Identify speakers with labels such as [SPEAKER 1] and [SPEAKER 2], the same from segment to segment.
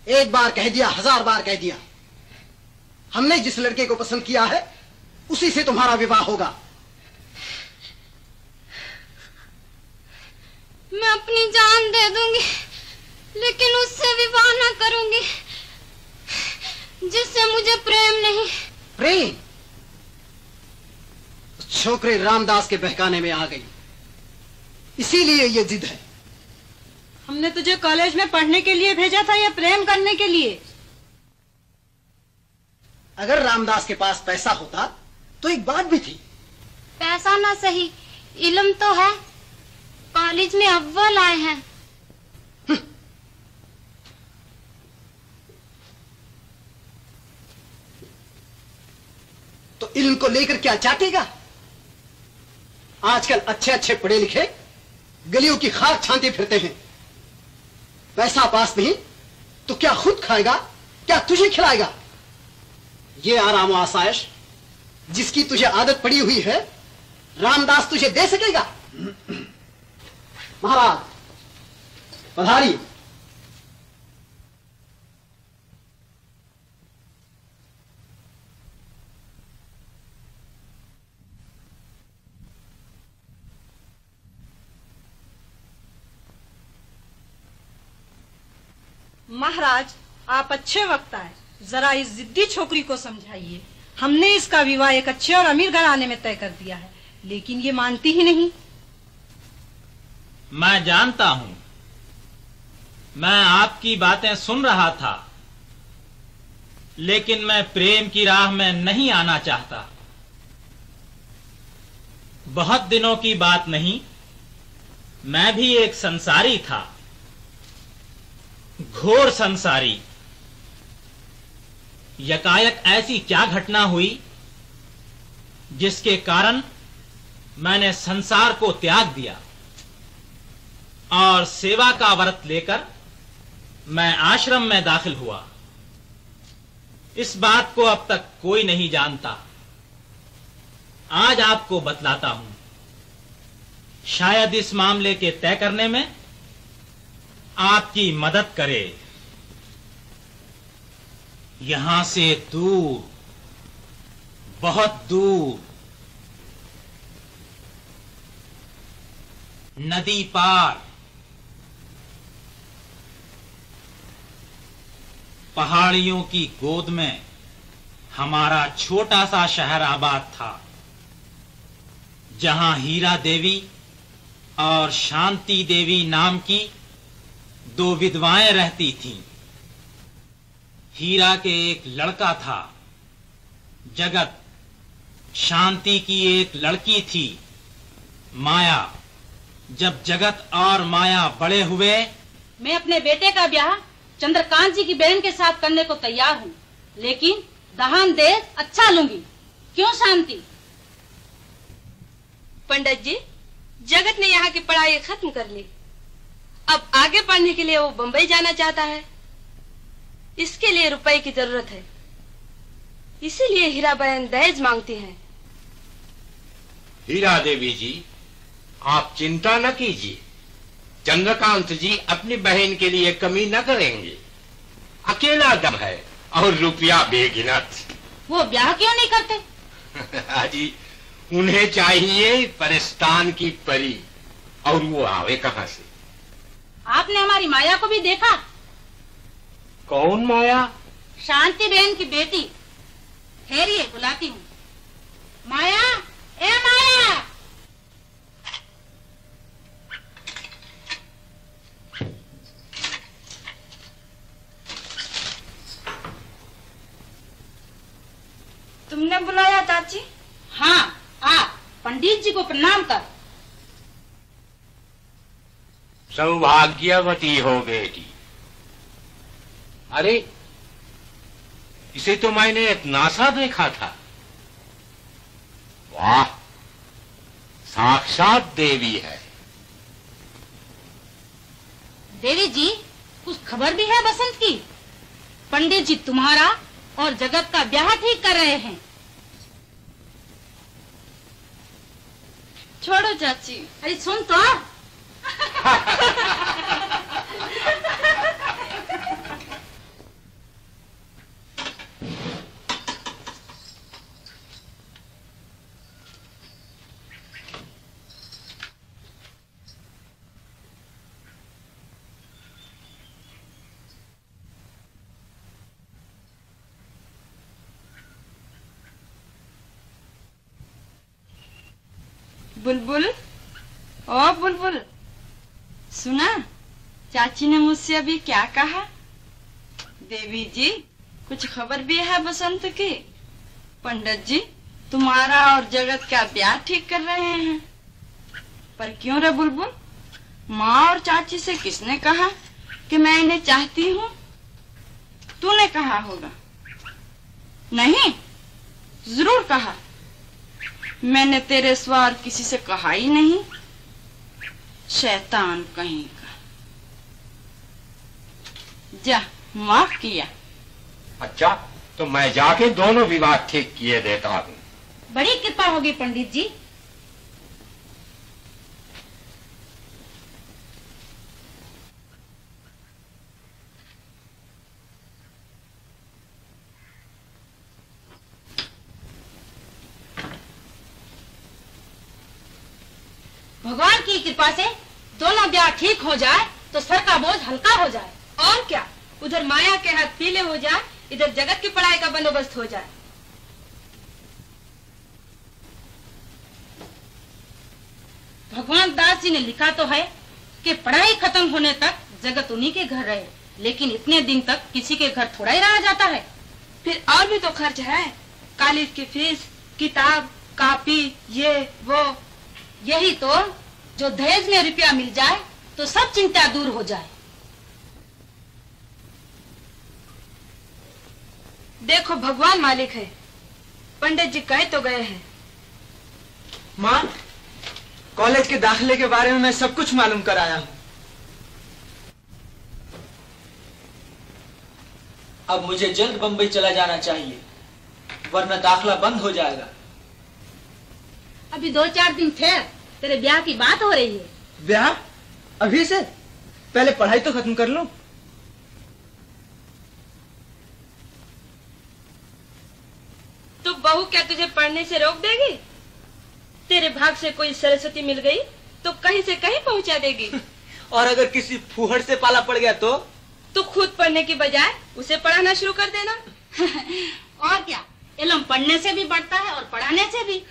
[SPEAKER 1] एक बार कह दिया, 1000 बार कह दिया। हमने जिस लड़के को पसंद किया है उसी से तुम्हारा विवाह होगा।
[SPEAKER 2] मैं अपनी जान दे दूंगी, लेकिन उससे विवाह ना करूंगी जिससे मुझे प्रेम नहीं।
[SPEAKER 1] प्रेम? छोकरे रामदास के बहकाने में आ गई, इसीलिए ये जिद है।
[SPEAKER 3] हमने तुझे कॉलेज में पढ़ने के लिए भेजा था या प्रेम करने के लिए?
[SPEAKER 1] अगर रामदास के पास पैसा होता तो एक बात भी थी।
[SPEAKER 2] पैसा ना सही, इल्म तो है। कॉलेज में अव्वल आए हैं।
[SPEAKER 1] तो इल्म को लेकर क्या चाटेगा? आजकल अच्छे अच्छे पढ़े लिखे गलियों की खाक छानते फिरते हैं। पैसा पास नहीं तो क्या खुद खाएगा, क्या तुझे खिलाएगा? ये आराम व आसाइश जिसकी तुझे आदत पड़ी हुई है, रामदास तुझे दे सकेगा? महाराज पधारी।
[SPEAKER 3] महाराज, आप अच्छे वक्त आए। जरा इस जिद्दी छोकरी को समझाइए। हमने इसका विवाह एक अच्छे और अमीर घराने में तय कर दिया है, लेकिन ये मानती ही नहीं।
[SPEAKER 4] मैं जानता हूं, मैं आपकी बातें सुन रहा था, लेकिन मैं प्रेम की राह में नहीं आना चाहता। बहुत दिनों की बात नहीं, मैं भी एक संसारी था, घोर संसारी। यकायक ऐसी क्या घटना हुई जिसके कारण मैंने संसार को त्याग दिया और सेवा का व्रत लेकर मैं आश्रम में दाखिल हुआ। इस बात को अब तक कोई नहीं जानता। आज आपको बतलाता हूं, शायद इस मामले के तय करने में आपकी मदद करे। यहां से दूर, बहुत दूर, नदी पार, पहाड़ियों की गोद में हमारा छोटा सा शहर आबाद था, जहां हीरा देवी और शांति देवी नाम की 2 विधवाएं रहती थीं। हीरा के एक लड़का था, जगत। शांति की एक लड़की थी, माया। जब जगत और माया बड़े हुए,
[SPEAKER 5] मैं अपने बेटे का ब्याह चंद्रकांत जी की बहन के साथ करने को तैयार हूँ, लेकिन दहान देश अच्छा लूंगी। क्यों शांति?
[SPEAKER 6] पंडित जी, जगत ने यहाँ की पढ़ाई खत्म कर ली। अब आगे पढ़ने के लिए वो बंबई जाना चाहता है। इसके लिए रुपए की जरूरत है, इसीलिए हीरा बहन दहेज मांगती हैं।
[SPEAKER 7] हीरा देवी जी, आप चिंता न कीजिए। चंद्रकांत जी अपनी बहन के लिए कमी न करेंगे। अकेला दम है और रुपया बेगिनत।
[SPEAKER 5] वो ब्याह क्यों नहीं करते?
[SPEAKER 7] हाजी, उन्हें चाहिए परिस्तान की परी, और वो आवे कहां से?
[SPEAKER 5] आपने हमारी माया को भी देखा?
[SPEAKER 7] कौन माया?
[SPEAKER 5] शांति बहन की बेटी। ठहरिए, बुलाती हूँ। माया, ए माया!
[SPEAKER 3] तुमने बुलाया चाची?
[SPEAKER 5] हाँ, आ पंडित जी को प्रणाम कर।
[SPEAKER 7] सौभाग्यवती हो बेटी। अरे, इसे तो मैंने एक नासा देखा था। वाह, साक्षात देवी है।
[SPEAKER 5] देवी जी, कुछ खबर भी है बसंत की? पंडित जी तुम्हारा और जगत का ब्याह ठीक कर रहे हैं।
[SPEAKER 6] छोड़ो चाची।
[SPEAKER 5] अरे सुन तो।
[SPEAKER 8] बुलबुल, ओ बुलबुल, सुना चाची ने मुझसे अभी क्या कहा? देवी जी, कुछ खबर भी है बसंत की? पंडित जी तुम्हारा और जगत का ब्याह ठीक कर रहे हैं। पर क्यों रे बुलबुल, माँ और चाची से किसने कहा कि मैं इन्हें चाहती हूँ? तूने कहा होगा। नहीं, जरूर कहा। मैंने तेरे सिवा और किसी से कहा ही नहीं। शैतान कहीं का। जा, माफ किया।
[SPEAKER 7] अच्छा, तो मैं जाके दोनों विवाह ठीक किए देता हूँ।
[SPEAKER 5] बड़ी कृपा होगी पंडित जी। भगवान की कृपा से दोनों ब्याह ठीक हो जाए तो सर का बोझ हल्का हो जाए।
[SPEAKER 6] और क्या, उधर माया के हाथ पीले हो जाए, इधर जगत की पढ़ाई का बंदोबस्त हो जाए।
[SPEAKER 5] भगवान दास जी ने लिखा तो है कि पढ़ाई खत्म होने तक जगत उन्हीं के घर रहे, लेकिन इतने दिन तक किसी के घर थोड़ा ही रहा जाता है।
[SPEAKER 6] फिर और भी तो खर्च है, कॉलेज की फीस, किताब, कॉपी, ये वो।
[SPEAKER 5] यही तो, जो दहेज में रुपया मिल जाए तो सब चिंता दूर हो जाए।
[SPEAKER 6] देखो भगवान मालिक है, पंडित जी कह तो गए हैं।
[SPEAKER 9] माँ, कॉलेज के दाखिले के बारे में मैं सब कुछ मालूम कर आया हूँ। अब मुझे जल्द बंबई चला जाना चाहिए, वरना दाखला बंद हो जाएगा।
[SPEAKER 5] अभी 2-4 दिन ठहर, तेरे ब्याह की बात हो रही है।
[SPEAKER 9] ब्याह? अभी से? पहले पढ़ाई तो खत्म कर लूं।
[SPEAKER 6] तो बहू क्या तुझे पढ़ने से रोक देगी? तेरे भाग से कोई सरस्वती मिल गई तो कहीं से कहीं पहुंचा देगी।
[SPEAKER 9] और अगर किसी फूहड़ से पाला पड़ गया तो
[SPEAKER 6] खुद पढ़ने की बजाय उसे पढ़ाना शुरू कर देना।
[SPEAKER 5] और क्या, इल्म पढ़ने से भी बढ़ता है और पढ़ाने से भी।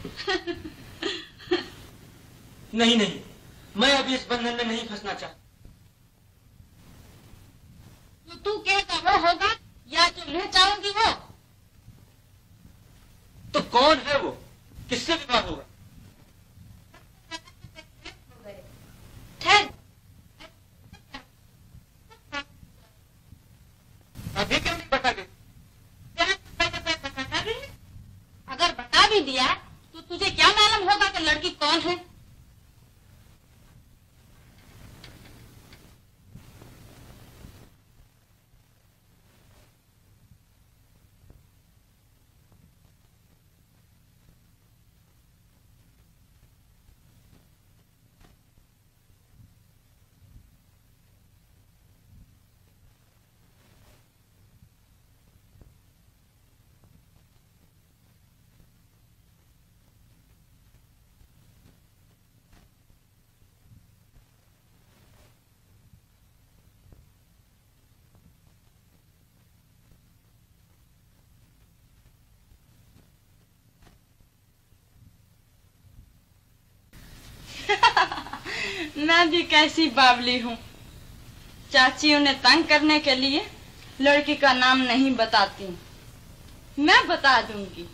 [SPEAKER 9] नहीं नहीं, मैं अभी इस बंधन में नहीं फंसना चाहता।
[SPEAKER 5] तो तू कहता वो होगा या जो मैं चाहूंगी वो?
[SPEAKER 9] तो कौन है वो? किससे विवाह होगा?
[SPEAKER 5] ठहर,
[SPEAKER 9] अभी क्यों नहीं बता दे?
[SPEAKER 5] अगर बता भी दिया तो तुझे क्या मालूम होगा कि लड़की कौन है?
[SPEAKER 8] मैं भी कैसी बावली हूँ। चाची उन्हें तंग करने के लिए लड़की का नाम नहीं बताती, मैं बता दूंगी।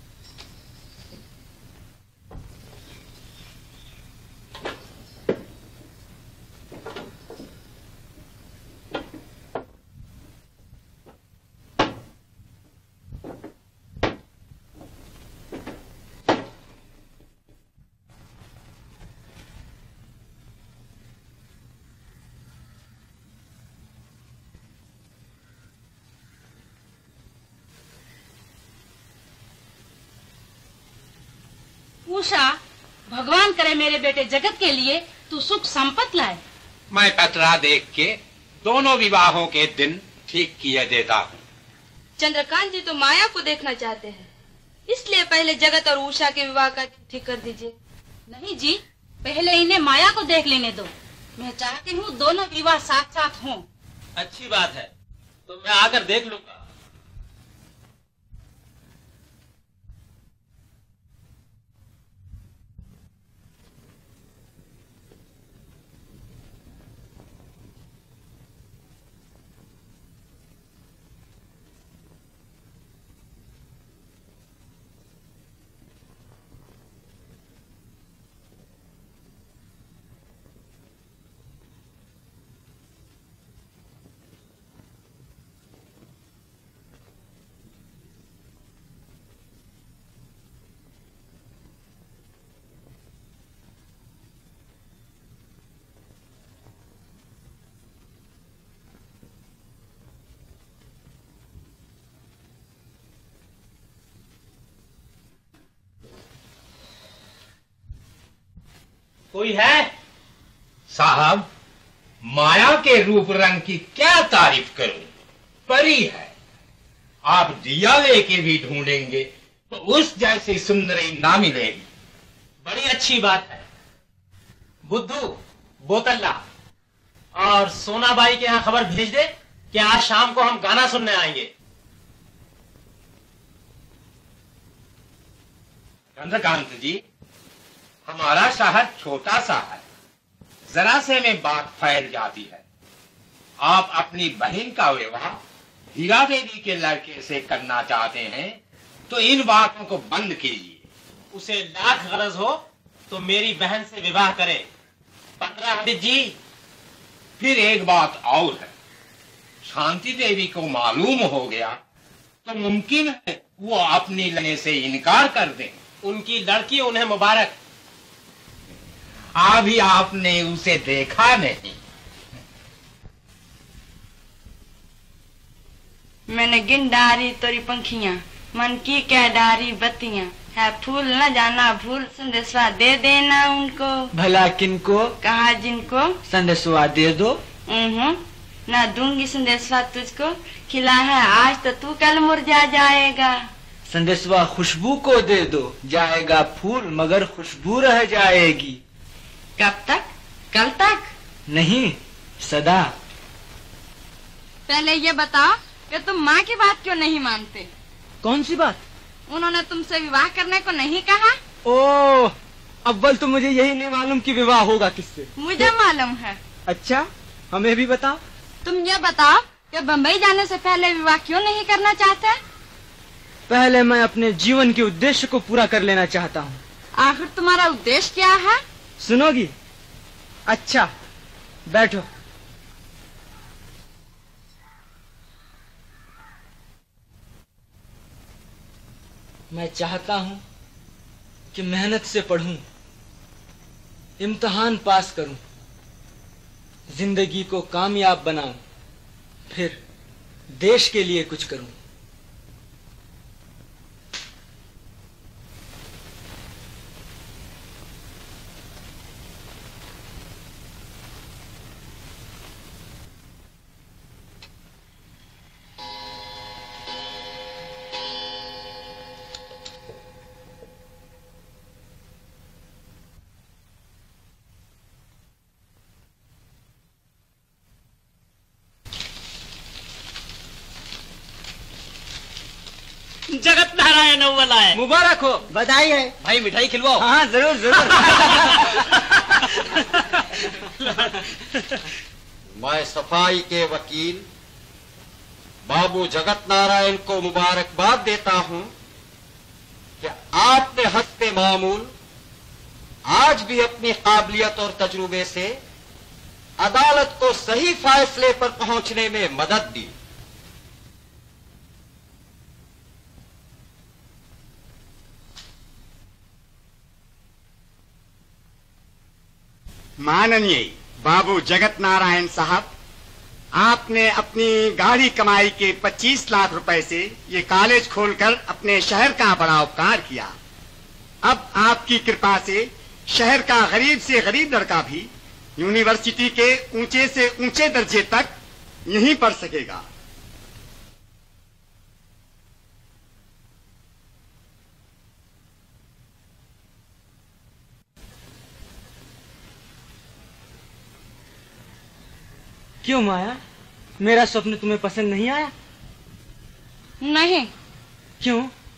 [SPEAKER 5] उषा, भगवान करे मेरे बेटे जगत के लिए तू सुख संपत्ति लाए।
[SPEAKER 7] मैं पतरा देख के दोनों विवाहों के दिन ठीक किए देता हूँ।
[SPEAKER 6] चंद्रकांत जी तो माया को देखना चाहते हैं, इसलिए पहले जगत और उषा के विवाह का ठीक कर दीजिए।
[SPEAKER 5] नहीं जी, पहले इन्हें माया को देख लेने दो। मैं चाहती हूँ दोनों विवाह साथ साथ हों।
[SPEAKER 4] अच्छी बात है, तो मैं आकर देख लूंगा। कोई है?
[SPEAKER 7] साहब, माया के रूप रंग की क्या तारीफ करूं, परी है। आप दिया लेके भी ढूंढेंगे तो उस जैसी सुंदरी ना मिलेगी।
[SPEAKER 4] बड़ी अच्छी बात है। बुद्धू, बोतल ला और सोनाबाई के यहाँ खबर भेज दे कि आज शाम को हम गाना सुनने आएंगे।
[SPEAKER 7] चंद्रकांत जी, हमारा शहर छोटा सा है, जरा से में बात फैल जाती है। आप अपनी बहन का विवाह हीरा देवी के लड़के से करना चाहते हैं तो इन बातों को बंद कीजिए।
[SPEAKER 4] उसे लाख गरज हो तो मेरी बहन से विवाह करे। 15 जी।
[SPEAKER 7] फिर एक बात और है, शांति देवी को मालूम हो गया तो मुमकिन है वो अपनी लेने से इनकार कर दें।
[SPEAKER 4] उनकी लड़की उन्हें मुबारक।
[SPEAKER 7] अभी आपने उसे देखा नहीं।
[SPEAKER 8] मैंने गिन डारी तोरी पंखियां, मन की कह डारी बत्तियां, है फूल न जाना भूल, संदेशवा दे देना उनको।
[SPEAKER 9] भला किनको?
[SPEAKER 8] कहा जिनको।
[SPEAKER 9] संदेशवा दे दो।
[SPEAKER 8] ना दूंगी संदेशवा तुझको, खिला है आज तो तू कल मुरझा जाएगा।
[SPEAKER 9] संदेशवा खुशबू को दे दो, जाएगा फूल मगर खुशबू रह जाएगी।
[SPEAKER 8] कब तक? कल तक?
[SPEAKER 9] नहीं, सदा।
[SPEAKER 8] पहले ये बताओ कि तुम माँ की बात क्यों नहीं मानते?
[SPEAKER 9] कौन सी बात?
[SPEAKER 8] उन्होंने तुमसे विवाह करने को नहीं कहा?
[SPEAKER 9] ओह, अव्वल तो मुझे यही नहीं मालूम कि विवाह होगा किससे।
[SPEAKER 8] मुझे मालूम है।
[SPEAKER 9] अच्छा, हमें भी बताओ।
[SPEAKER 8] तुम ये बताओ कि बम्बई जाने से पहले विवाह क्यों नहीं करना चाहते?
[SPEAKER 9] पहले मैं अपने जीवन के उद्देश्य को पूरा कर लेना चाहता हूँ।
[SPEAKER 8] आखिर तुम्हारा उद्देश्य क्या है?
[SPEAKER 9] सुनोगी? अच्छा, बैठो। मैं चाहता हूँ कि मेहनत से पढ़ूं, इम्तिहान पास करूं, जिंदगी को कामयाब बनाऊं, फिर देश के लिए कुछ करूं।
[SPEAKER 4] जगत नारायण अव्वल आए।
[SPEAKER 9] मुबारक हो।
[SPEAKER 1] बधाई है।
[SPEAKER 4] भाई मिठाई खिलवाओ।
[SPEAKER 9] हाँ, जरूर जरूर।
[SPEAKER 10] मैं सफाई के वकील बाबू जगत नारायण को मुबारकबाद देता हूं कि आपने हस्ते मामूल आज भी अपनी काबिलियत और तजुर्बे से अदालत को सही फैसले पर पहुंचने में मदद दी।
[SPEAKER 11] माननीय बाबू जगत नारायण साहब, आपने अपनी गाढ़ी कमाई के 25 लाख रुपए से ये कॉलेज खोलकर अपने शहर का बड़ा उपकार किया। अब आपकी कृपा से शहर का गरीब से गरीब लड़का भी यूनिवर्सिटी के ऊंचे से ऊंचे दर्जे तक यहीं पढ़ सकेगा।
[SPEAKER 9] क्यों माया, मेरा स्वप्न तुम्हें पसंद नहीं आया?
[SPEAKER 8] नहीं।
[SPEAKER 9] क्यों?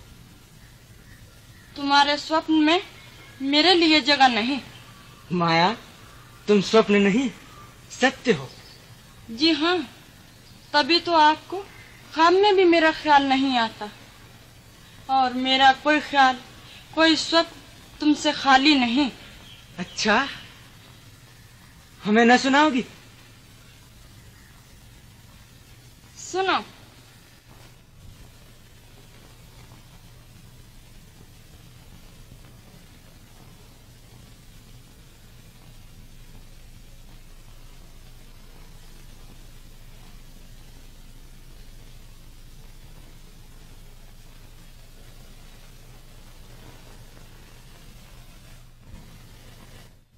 [SPEAKER 8] तुम्हारे स्वप्न में मेरे लिए जगह नहीं।
[SPEAKER 9] माया, तुम स्वप्न नहीं, सत्य हो।
[SPEAKER 8] जी हाँ, तभी तो आपको ख्वाब में भी मेरा ख्याल नहीं आता। और मेरा कोई ख्याल, कोई स्वप्न तुमसे खाली नहीं।
[SPEAKER 9] अच्छा, हमें न सुनाओगी?
[SPEAKER 8] सुनो।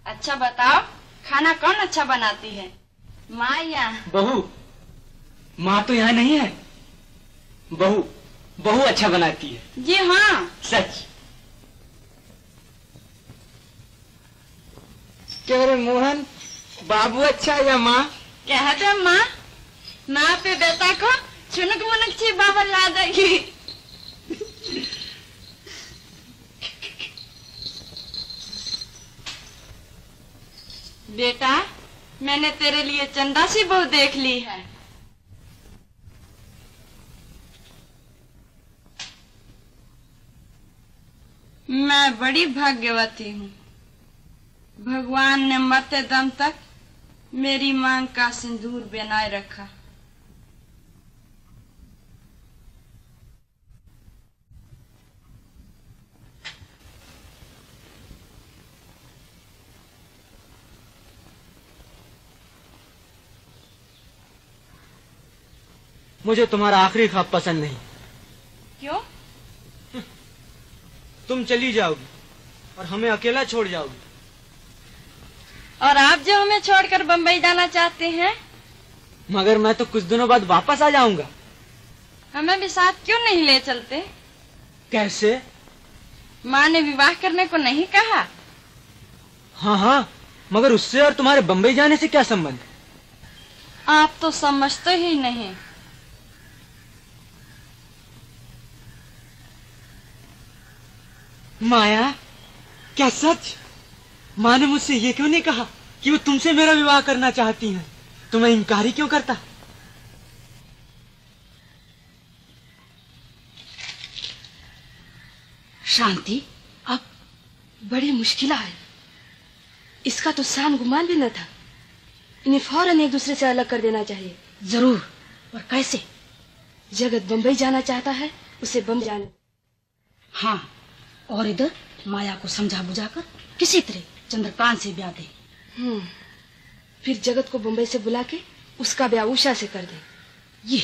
[SPEAKER 8] अच्छा बताओ, खाना कौन अच्छा बनाती है, माँ या
[SPEAKER 9] बहू? माँ तो यहाँ नहीं है। बहू बहू अच्छा बनाती है।
[SPEAKER 8] जी हाँ।
[SPEAKER 9] सच? क्या रे मोहन, बाबू अच्छा या माँ?
[SPEAKER 8] कहते माँ, माँ पे बेटा को छुनक मुनक ची बाबा ला देगी। बेटा, मैंने तेरे लिए चंदा सी बहू देख ली है। मैं बड़ी भाग्यवती हूँ। भगवान ने मरते दम तक मेरी मांग का सिंदूर बनाए रखा।
[SPEAKER 9] मुझे तुम्हारा आखिरी ख्वाब पसंद नहीं।
[SPEAKER 8] क्यों?
[SPEAKER 9] तुम चली जाओगी और हमें अकेला छोड़ जाओगी।
[SPEAKER 8] और आप जो हमें छोड़कर बंबई जाना चाहते हैं?
[SPEAKER 9] मगर मैं तो कुछ दिनों बाद वापस आ जाऊंगा।
[SPEAKER 8] हमें भी साथ क्यों नहीं ले चलते?
[SPEAKER 9] कैसे?
[SPEAKER 8] माँ ने विवाह करने को नहीं कहा?
[SPEAKER 9] हाँ हाँ, मगर उससे और तुम्हारे बंबई जाने से क्या संबंध?
[SPEAKER 8] आप तो समझते ही नहीं।
[SPEAKER 9] माया, क्या सच? माँ ने मुझसे ये क्यों नहीं कहा कि वो तुमसे मेरा विवाह करना चाहती हैं? तो मैं इनकार ही क्यों करता?
[SPEAKER 6] शांति, अब बड़ी मुश्किल है। इसका तो सान गुमान भी न था। इन्हें फौरन एक दूसरे से अलग कर देना चाहिए। जरूर, और कैसे? जगत बंबई जाना चाहता है, उसे बम्बई जाने। हाँ, और इधर माया को समझा बुझाकर किसी तरह चंद्रकांत से ब्याह दे। फिर जगत को बंबई से बुला के उसका ब्याह उषा से कर दे। ये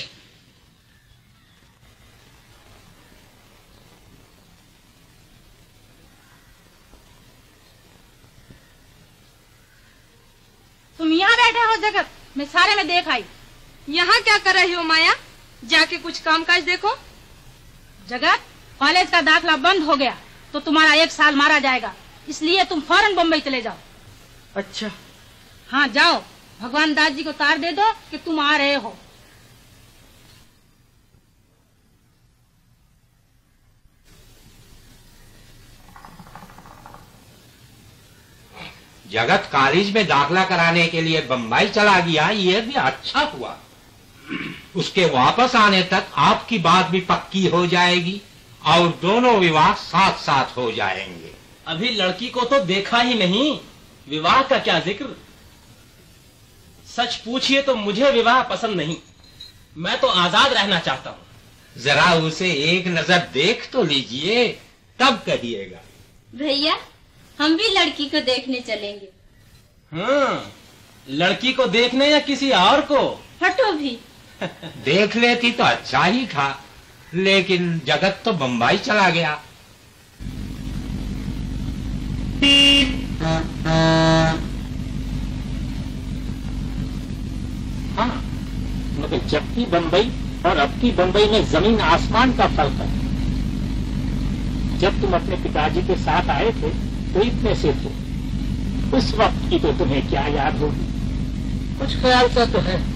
[SPEAKER 5] तुम यहाँ बैठे हो जगत, मैं सारे में देख आई।
[SPEAKER 6] यहाँ क्या कर रही हो माया? जाके कुछ कामकाज देखो।
[SPEAKER 5] जगत, कॉलेज का दाखला बंद हो गया तो तुम्हारा 1 साल मारा जाएगा, इसलिए तुम फौरन बम्बई चले जाओ।
[SPEAKER 9] अच्छा।
[SPEAKER 5] हाँ जाओ, भगवान दास जी को तार दे दो कि तुम आ रहे हो।
[SPEAKER 7] जगत कॉलेज में दाखला कराने के लिए बंबई चला गया, ये भी अच्छा हुआ। उसके वापस आने तक आपकी बात भी पक्की हो जाएगी और दोनों विवाह साथ साथ हो जाएंगे।
[SPEAKER 4] अभी लड़की को तो देखा ही नहीं, विवाह का क्या जिक्र। सच पूछिए तो मुझे विवाह पसंद नहीं, मैं तो आजाद रहना चाहता हूँ।
[SPEAKER 7] जरा उसे एक नजर देख तो लीजिए, तब कहिएगा।
[SPEAKER 2] भैया, हम भी लड़की को देखने चलेंगे।
[SPEAKER 4] हाँ, लड़की को देखने या किसी और को?
[SPEAKER 2] हटो भी।
[SPEAKER 7] देख लेती तो अच्छा ही था, लेकिन जगत तो बंबई चला गया।
[SPEAKER 12] हाँ, मगर जब की बंबई और अब की बंबई में जमीन आसमान का फर्क है। जब तुम अपने पिताजी के साथ आए थे तो इतने से थे, उस वक्त की तो तुम्हें क्या याद होगी?
[SPEAKER 9] कुछ ख्याल का तो है।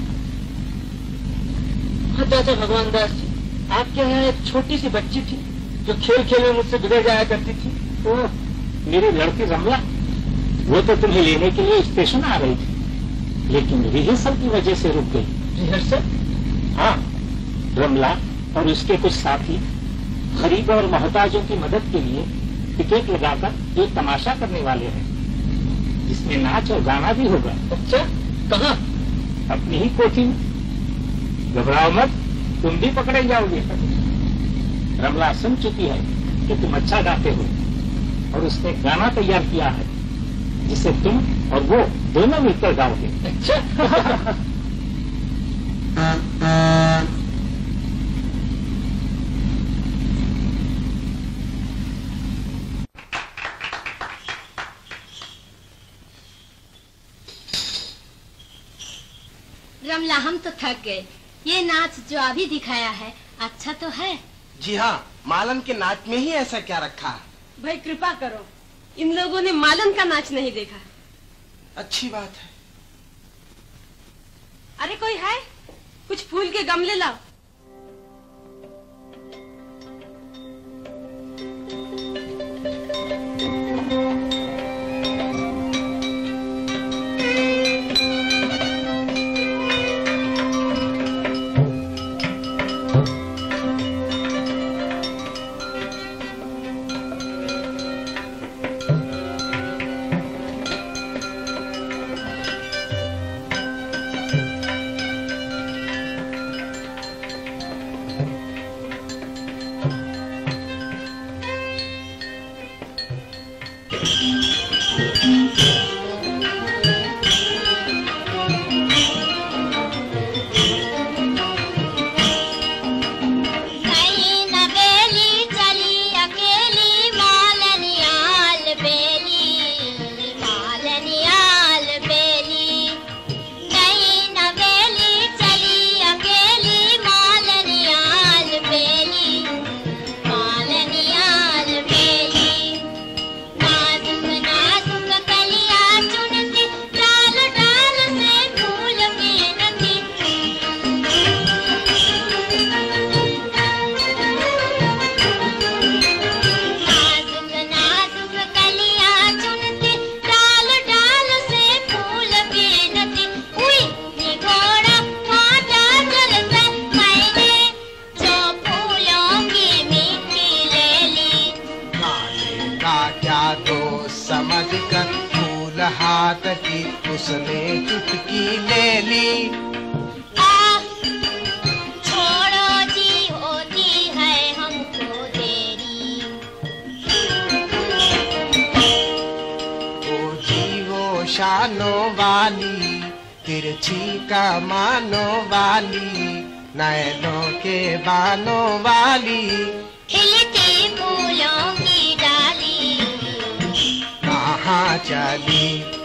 [SPEAKER 9] हाँ चाचा भगवान दास जी, आपके यहाँ एक छोटी सी बच्ची थी जो खेल खेल में मुझसे बिगड़ जाया करती थी।
[SPEAKER 12] ओह, मेरी लड़की रमला, वो तो तुम्हें लेने के लिए स्टेशन आ रही थी, लेकिन रिहर्सल की वजह से रुक गई।
[SPEAKER 9] रिहर्सल?
[SPEAKER 12] हाँ, रमला और उसके कुछ साथी गरीब और मोहताजों की मदद के लिए टिकट लगाकर एक तमाशा करने वाले हैं, जिसमें नाच और गाना भी होगा।
[SPEAKER 9] अच्छा, कहाँ?
[SPEAKER 12] अपनी ही कोठी में। घबराओ मत, तुम भी पकड़े जाओगे। रमला सुन चुकी है कि तुम अच्छा गाते हो और उसने गाना तैयार किया है जिसे तुम और वो दोनों मिलकर गाओगे।
[SPEAKER 9] अच्छा।
[SPEAKER 2] हम तो थक गए। ये नाच जो अभी दिखाया है अच्छा तो है।
[SPEAKER 13] जी हाँ, मालन के नाच में ही ऐसा क्या रखा है?
[SPEAKER 6] भाई कृपा करो, इन लोगों ने मालन का नाच नहीं देखा।
[SPEAKER 13] अच्छी बात है।
[SPEAKER 6] अरे कोई है? कुछ फूल के गमले लाओ।
[SPEAKER 13] उसने चुटकी ले ली।
[SPEAKER 2] छोड़ो जी, होती है हमको देरी।
[SPEAKER 13] ओ जी वो शानों वाली, तिरछी कमानों वाली, नैनों के बानों वाली,
[SPEAKER 2] खिलती फूलों की डाली,
[SPEAKER 13] कहाँ चली?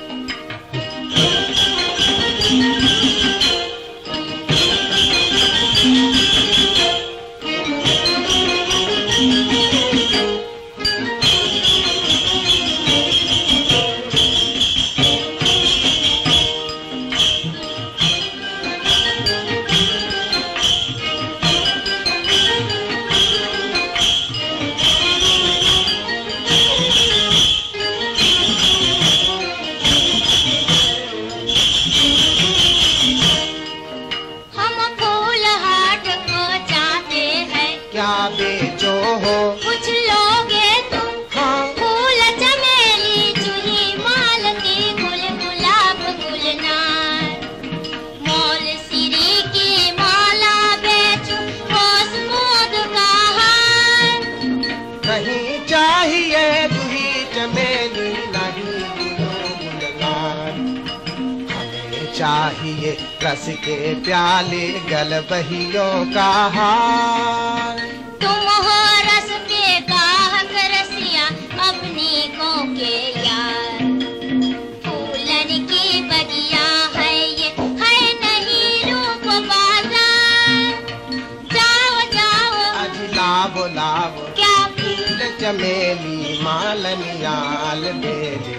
[SPEAKER 13] चाहिए रस के प्याले गलबहियों का हार।
[SPEAKER 2] तुम हो रस के गाहक रसिया अपनी को के यार। फूलन की बगिया है ये, है नहीं रूप बाजार। जाओ जाओ
[SPEAKER 13] आज लावो लावो
[SPEAKER 2] क्या
[SPEAKER 13] फूल चमेली, मालनियाल बेली,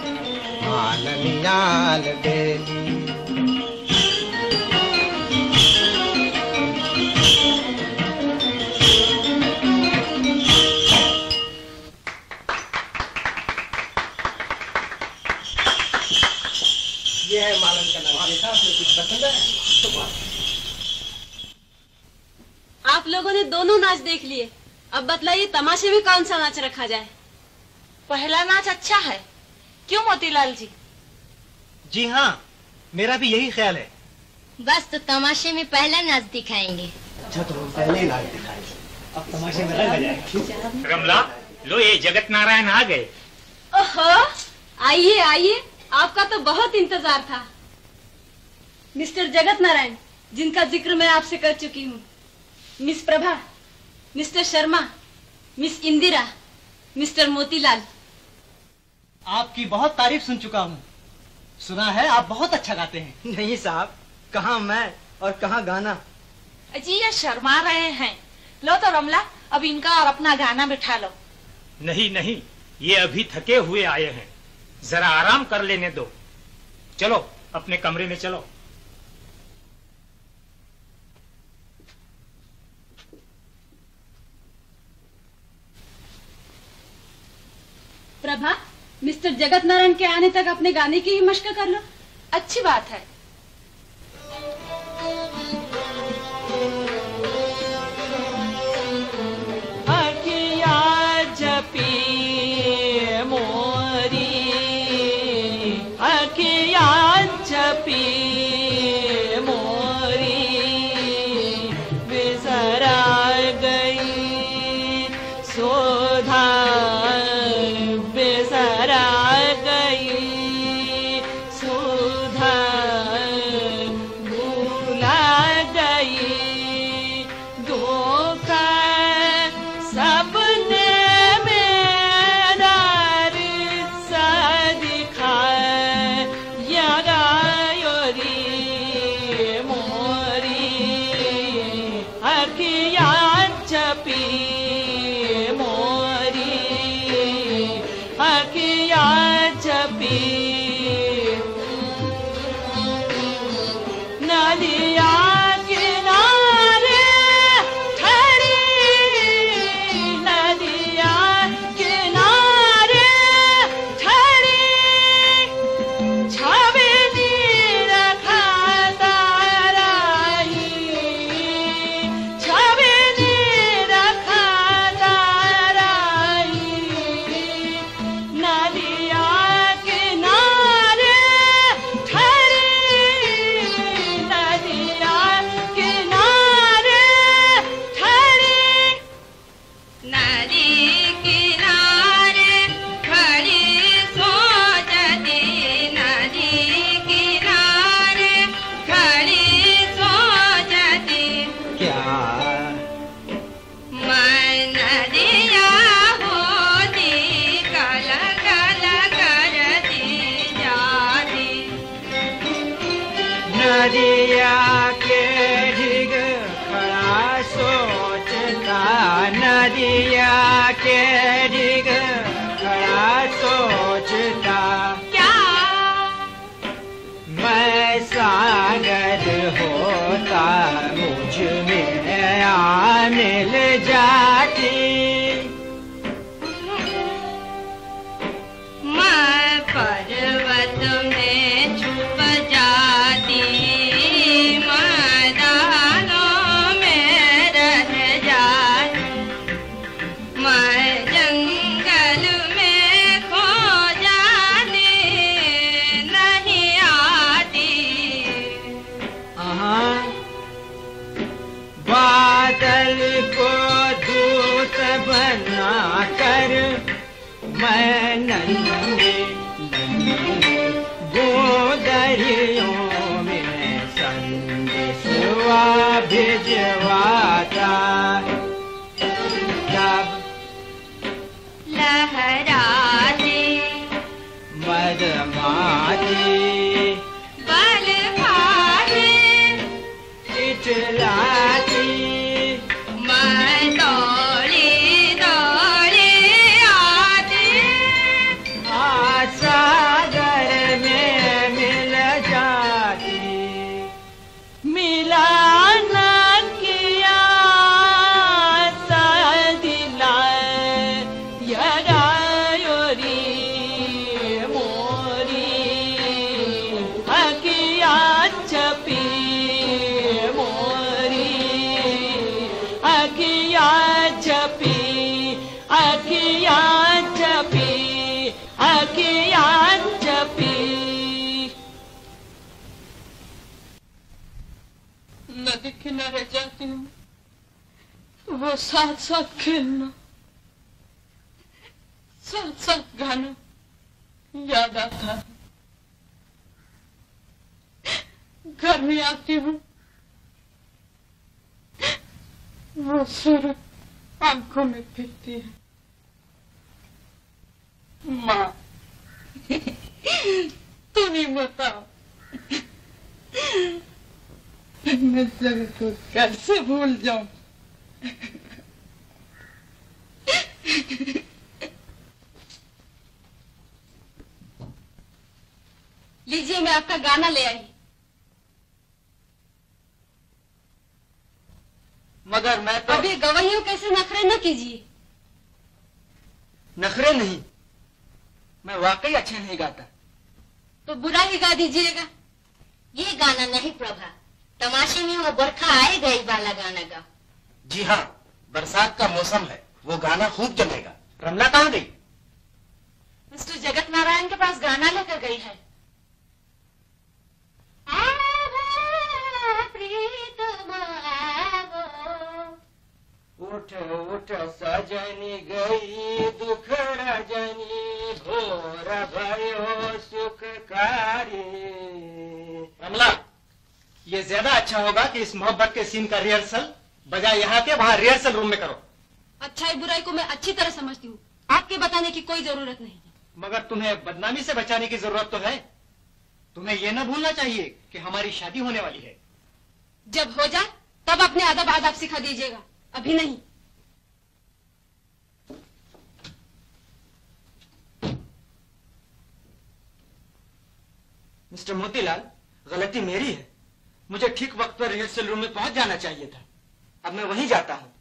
[SPEAKER 13] मालनियाल बेली। ये है मालन का नाच। देखा आपने, कुछ पसंद है?
[SPEAKER 6] आप लोगों ने दोनों नाच देख लिए, अब बतलाइए तमाशे में कौन सा नाच रखा जाए?
[SPEAKER 5] पहला नाच अच्छा है, क्यों मोतीलाल जी?
[SPEAKER 9] जी हाँ, मेरा भी यही ख्याल है।
[SPEAKER 2] बस तो तमाशे में पहला नाच दिखाएंगे।
[SPEAKER 13] अच्छा तो हम पहले ही नाच दिखाएंगे,
[SPEAKER 9] अब तमाशे में रंग आ जाएगा।
[SPEAKER 12] रमला, लो ये जगत नारायण आ गए।
[SPEAKER 6] ओहो, आइए आइए, आपका तो बहुत इंतजार था। मिस्टर जगत नारायण, जिनका जिक्र मैं आपसे कर चुकी हूँ, miss Prabha, mister Sharma, miss Indira, mister Motilal.
[SPEAKER 9] आपकी बहुत तारीफ सुन चुका हूँ। सुना है आप बहुत अच्छा गाते हैं। नहीं साहब, कहाँ मैं, और कहाँ गाना।
[SPEAKER 5] जी ये शर्मा रहे हैं। लो तो रमला, अब इनका और अपना गाना बिठा लो।
[SPEAKER 12] नहीं नहीं, ये अभी थके हुए आए हैं, जरा आराम कर लेने दो। चलो अपने कमरे में चलो।
[SPEAKER 14] प्रभा, मिस्टर जगत नारायण के आने तक अपने गाने की ही मशक कर लो।
[SPEAKER 6] अच्छी बात है।
[SPEAKER 8] नदी किनारे जाती हूँ, वो साथ साथ खेलना, साथ साथ गाना याद आता है। घर में आती हूँ, वो सूरत आंखों में फिरती है। माँ, तुम ही बताओ, मैं जगत को कैसे भूल जाऊं?
[SPEAKER 5] लीजिए, मैं आपका गाना ले आई।
[SPEAKER 9] मगर मैं तो
[SPEAKER 5] अभी गवाहियों कैसे नखरे न कीजिए।
[SPEAKER 9] नखरे नहीं, मैं वाकई अच्छा नहीं गाता।
[SPEAKER 5] तो बुरा ही गा दीजिएगा।
[SPEAKER 15] ये गाना नहीं प्रभा, तमाशे में वो बरखा आए गई वाला गाना गाओ।
[SPEAKER 13] जी हाँ, बरसात का मौसम है, वो गाना खूब जमेगा। रमला कहाँ गई?
[SPEAKER 15] मिस्टर जगत नारायण के पास गाना लेकर गई है।
[SPEAKER 9] उठ उठ सजनी गई दुखड़ा जनी घोर भयो सुखकारी।
[SPEAKER 13] रमला, ये ज्यादा अच्छा होगा कि इस मोहब्बत के सीन का रिहर्सल बजाय यहाँ के वहाँ रिहर्सल रूम में करो।
[SPEAKER 5] अच्छाई बुराई को मैं अच्छी तरह समझती हूँ, आपके बताने की कोई जरूरत नहीं।
[SPEAKER 13] मगर तुम्हें बदनामी से बचाने की जरूरत तो है। तुम्हें यह न भूलना चाहिए कि हमारी शादी होने वाली है।
[SPEAKER 5] जब हो जाए तब अपने अदब आदाब सिखा दीजिएगा, अभी नहीं।
[SPEAKER 9] मिस्टर मोतीलाल, गलती मेरी है। मुझे ठीक वक्त पर रिहर्सल रूम में पहुंच जाना चाहिए था। अब मैं वहीं जाता हूं।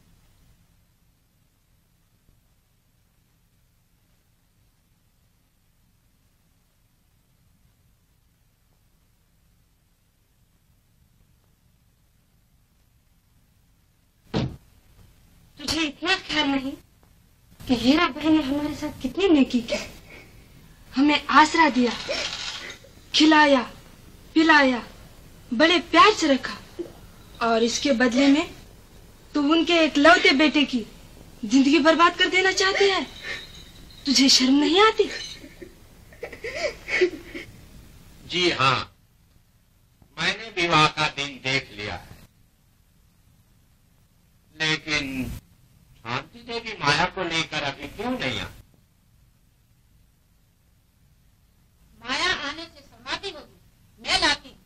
[SPEAKER 5] तुझे इतना ख्याल नहीं कि हीरा बहन ने हमारे साथ कितनी नेकी की, हमें आसरा दिया, खिलाया पिलाया, बड़े प्यार से रखा, और इसके बदले में तू उनके एकलौते बेटे की जिंदगी बर्बाद कर देना चाहती है। तुझे शर्म नहीं आती?
[SPEAKER 7] जी हाँ, मैंने विवाह का दिन देख लिया है, लेकिन शांति देवी माया को लेकर अभी क्यों नहीं आई?
[SPEAKER 15] माया आने से समाधि होगी, मैं लाती हूँ।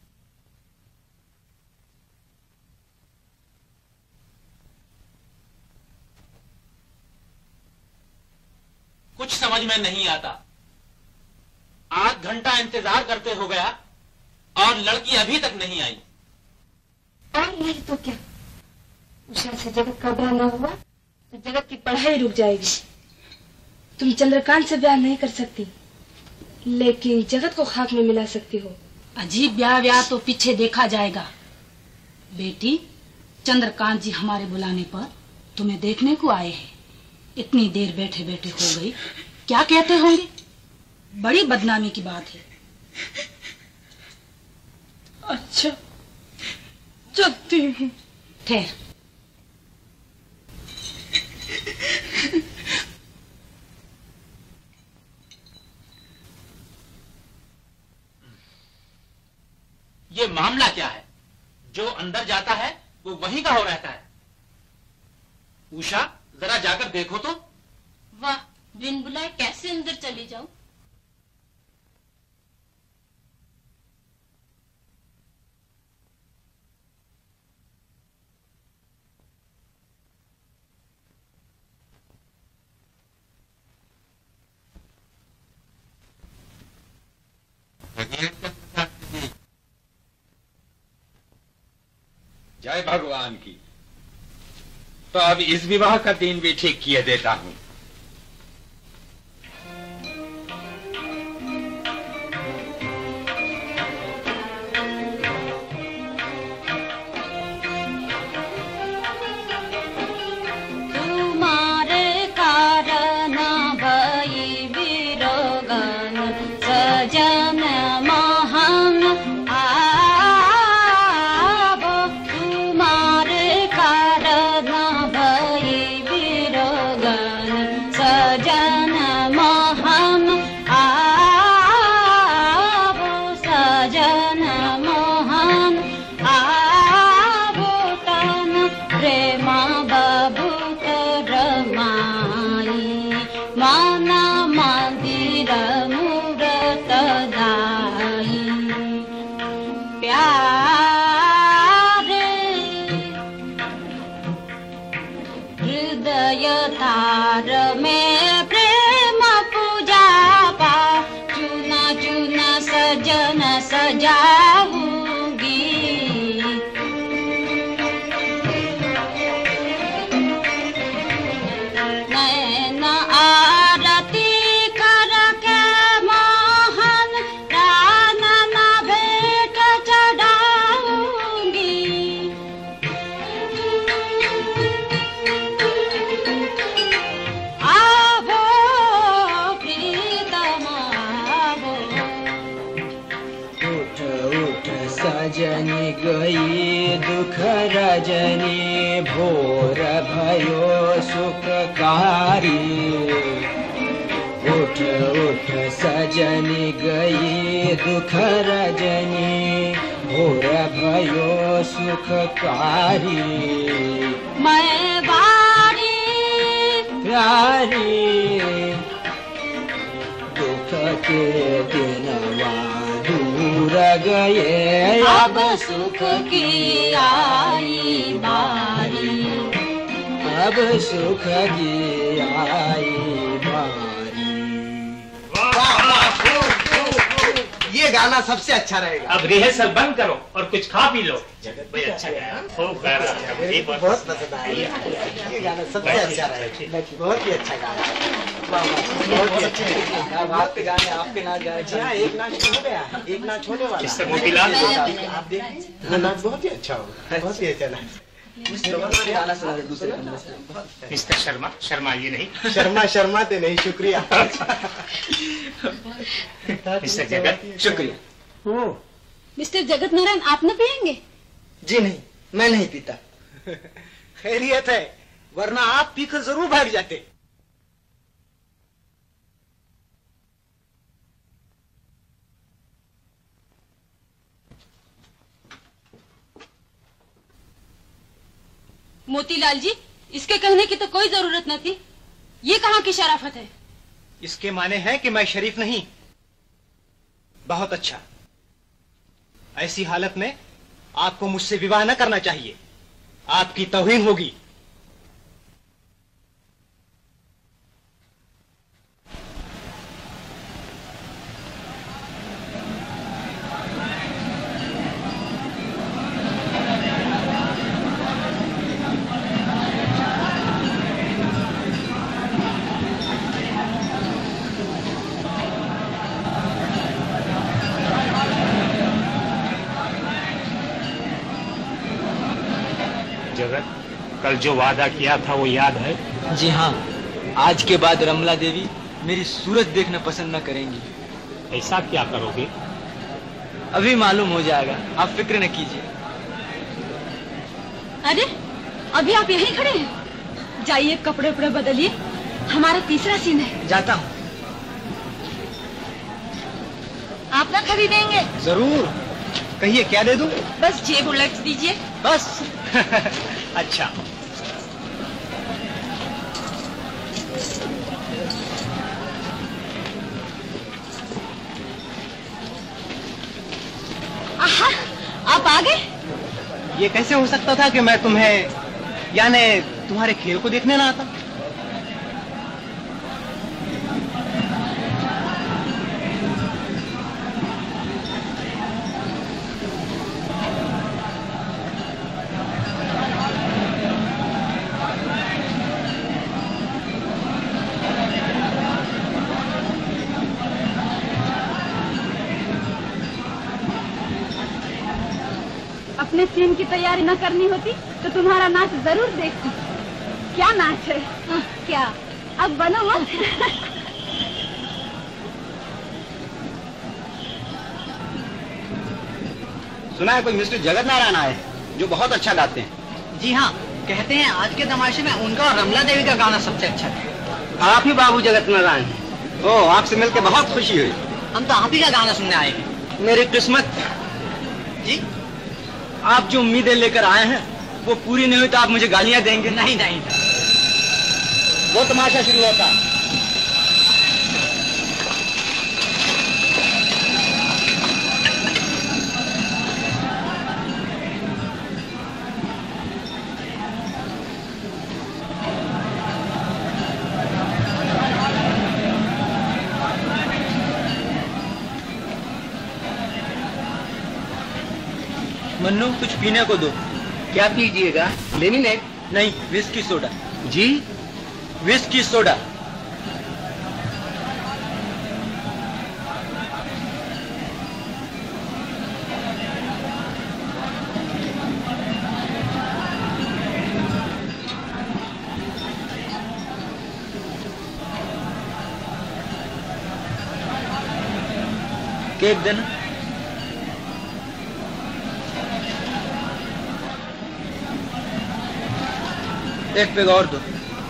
[SPEAKER 4] कुछ समझ में नहीं आता। 8 घंटा इंतजार करते हो गया और लड़की अभी तक नहीं आई।
[SPEAKER 5] और नहीं तो क्या, उषा से जगत का ब्याह न हुआ तो जगत की पढ़ाई रुक जाएगी। तुम चंद्रकांत से ब्याह नहीं कर सकती, लेकिन जगत को खाक में मिला सकती हो।
[SPEAKER 3] अजीब ब्याह तो पीछे देखा जाएगा। बेटी, चंद्रकांत जी हमारे बुलाने पर तुम्हें देखने को आए हैं। इतनी देर बैठे बैठे हो गई, क्या कहते होंगे? बड़ी बदनामी की बात है।
[SPEAKER 8] अच्छा, चलती हूँ।
[SPEAKER 3] ठहर।
[SPEAKER 4] ये मामला क्या है? जो अंदर जाता है वो वहीं का हो रहता है। उषा, जरा जाकर देखो तो।
[SPEAKER 15] वाह, बिन बुलाए कैसे अंदर चली जाऊं?
[SPEAKER 7] जय भगवान की। तो अब इस विवाह का दिन भी ठीक किए देता हूं।
[SPEAKER 2] तुम्हारे कारण भई विरोगन सजन महान आवो। तुम्हारे कारण भई विरोगन हृदय तार में प्रेम पूजा पा चुना चुना सजन सजाऊंगी। नैन आरती करके मोहन प्राणन भेंट चढ़ाऊंगी। आवो प्रीतम आवो।
[SPEAKER 9] उठ उठ सजनी गई दुख रजनी भोर भयो सुखकारी। उठ उठ सजनी गई दुख रजनी भोर भयो सुखकारी।
[SPEAKER 2] मैं बारी
[SPEAKER 9] प्यारी दुख के दिनवा दूर गए
[SPEAKER 2] अब सुख की आई बारी।
[SPEAKER 9] अब सुख की आई बारी।
[SPEAKER 1] ये गाना सबसे अच्छा रहेगा।
[SPEAKER 12] अब रिहर्सल बंद करो और कुछ खा पी लो। जगत भाई अच्छा गाया, खूब गा रहा है।
[SPEAKER 1] बहुत पसंद आया ये गाना, सबसे अच्छा रहेगा। बहुत ही अच्छा गाना, बहुत ही अच्छा। आपके गाने आपके नाच गा रहे हैं। एक नाच हो गया, एक नाच होने वाला।
[SPEAKER 12] इससे मोतीलाल
[SPEAKER 1] आप देखिए नाच बहुत ही अच्छा होगा, बहुत ही अच्छा नाच।
[SPEAKER 12] मिस्टर शर्मा शर्माइए नहीं।
[SPEAKER 1] शर्माते नहीं, शुक्रिया।
[SPEAKER 12] मिस्टर जगत शुक्रिया।
[SPEAKER 14] मिस्टर जगत नारायण, आप न पियेंगे?
[SPEAKER 1] जी नहीं, मैं नहीं पीता। खैरियत है, वरना आप पीकर जरूर भाग जाते।
[SPEAKER 14] मोतीलाल जी, इसके कहने की तो कोई जरूरत न थी। ये कहाँ की शराफत है?
[SPEAKER 13] इसके माने हैं कि मैं शरीफ नहीं। बहुत अच्छा, ऐसी हालत में आपको मुझसे विवाह न करना चाहिए, आपकी तौहीन होगी।
[SPEAKER 12] कल जो वादा किया था वो याद है?
[SPEAKER 9] जी हाँ, आज के बाद रमला देवी मेरी सूरत देखना पसंद न करेंगी।
[SPEAKER 12] ऐसा क्या करोगे?
[SPEAKER 9] अभी मालूम हो जाएगा, आप फिक्र न कीजिए।
[SPEAKER 14] अरे, अभी आप यहीं खड़े हैं? जाइए कपड़े उपड़े बदलिए, हमारा तीसरा सीन है।
[SPEAKER 9] जाता हूँ।
[SPEAKER 14] आप ना खरीदेंगे?
[SPEAKER 13] जरूर, कहिए क्या दे दूं?
[SPEAKER 14] बस जेब उलट दीजिए।
[SPEAKER 13] बस। अच्छा।
[SPEAKER 14] आहा, आप आ गए?
[SPEAKER 13] ये कैसे हो सकता था कि मैं तुम्हें, यानी तुम्हारे खेल को देखने ना आता?
[SPEAKER 14] अपने सीन की तैयारी न करनी होती तो तुम्हारा नाच जरूर देखती। क्या नाच है? क्या अब बनो मत।
[SPEAKER 11] सुना है कोई मिस्टर जगत नारायण आए जो बहुत अच्छा गाते हैं।
[SPEAKER 1] जी हाँ, कहते हैं आज के तमाशे में उनका और रमला देवी का गाना सबसे अच्छा है।
[SPEAKER 11] आप ही बाबू जगत नारायण। ओह, आपसे मिलकर बहुत खुशी हुई।
[SPEAKER 1] हम तो आप ही का गाना सुनने आए हैं।
[SPEAKER 9] मेरी किस्मत
[SPEAKER 1] जी,
[SPEAKER 9] आप जो उम्मीदें लेकर आए हैं वो पूरी नहीं हुई तो आप मुझे गालियां देंगे?
[SPEAKER 1] नहीं नहीं,
[SPEAKER 11] वो तमाशा शुरू होता।
[SPEAKER 9] मन्नू कुछ पीने को दो।
[SPEAKER 13] क्या पीजिएगा? लेमिनेट?
[SPEAKER 9] नहीं, विस्की सोडा।
[SPEAKER 13] जी?
[SPEAKER 9] Whisky soda. केक देना। एक पेग और दो।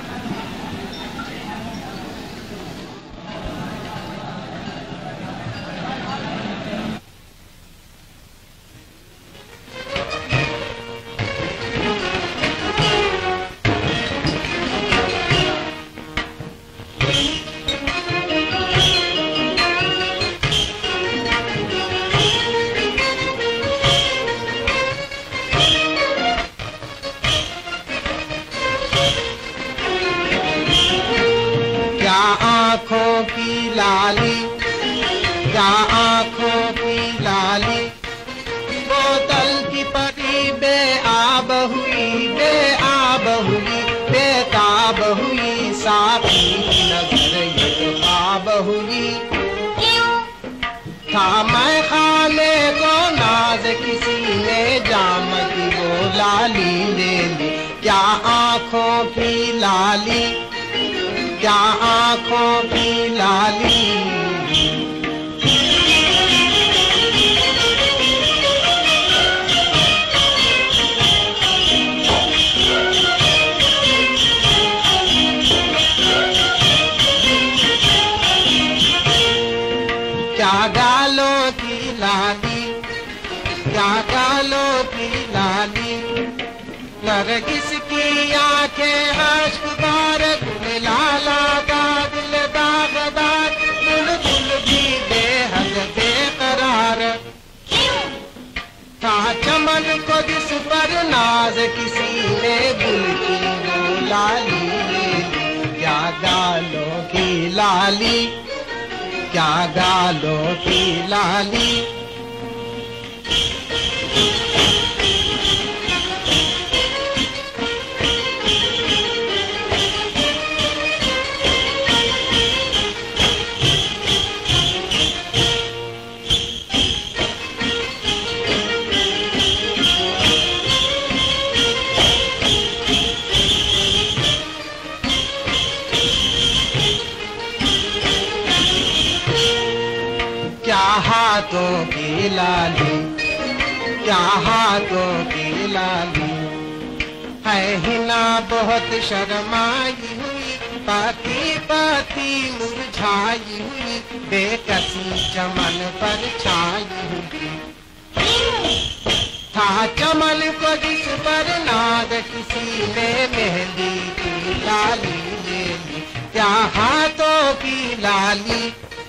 [SPEAKER 16] आँखों की लाली, क्या आँखों की लाली, बोतल की परी बेआब हुई, बेआब हुई, बेताब हुई, साकी नजर ये ख्वाब हुई। था मैं खाने को नाज किसी ने जाम की वो लाली ले ली। क्या आँखों की लाली, क्या आँखों की लाली। क्या गालों की लाली, क्या गालों की लाली, नरगिस की आंखें अश्क बार, गुल लाला का दिल दागदार, बुलबुल भी बेहद बेकरार। था चमन को जिस पर नाज किसी ने गुल की वो लाली ले ली। क्या गालों की लाली, क्या गालों की लाली। क्या हाथों की लाली, क्या हाथों की लाली, है हिना बहुत शर्माई हुई, पाती पाती मुरझाई हुई, बेकसी चमन पर छाई हुई। था चमन को जिस पर नाद किसी ने मेहंदी की लाली ले ली। क्या हाथों की लाली।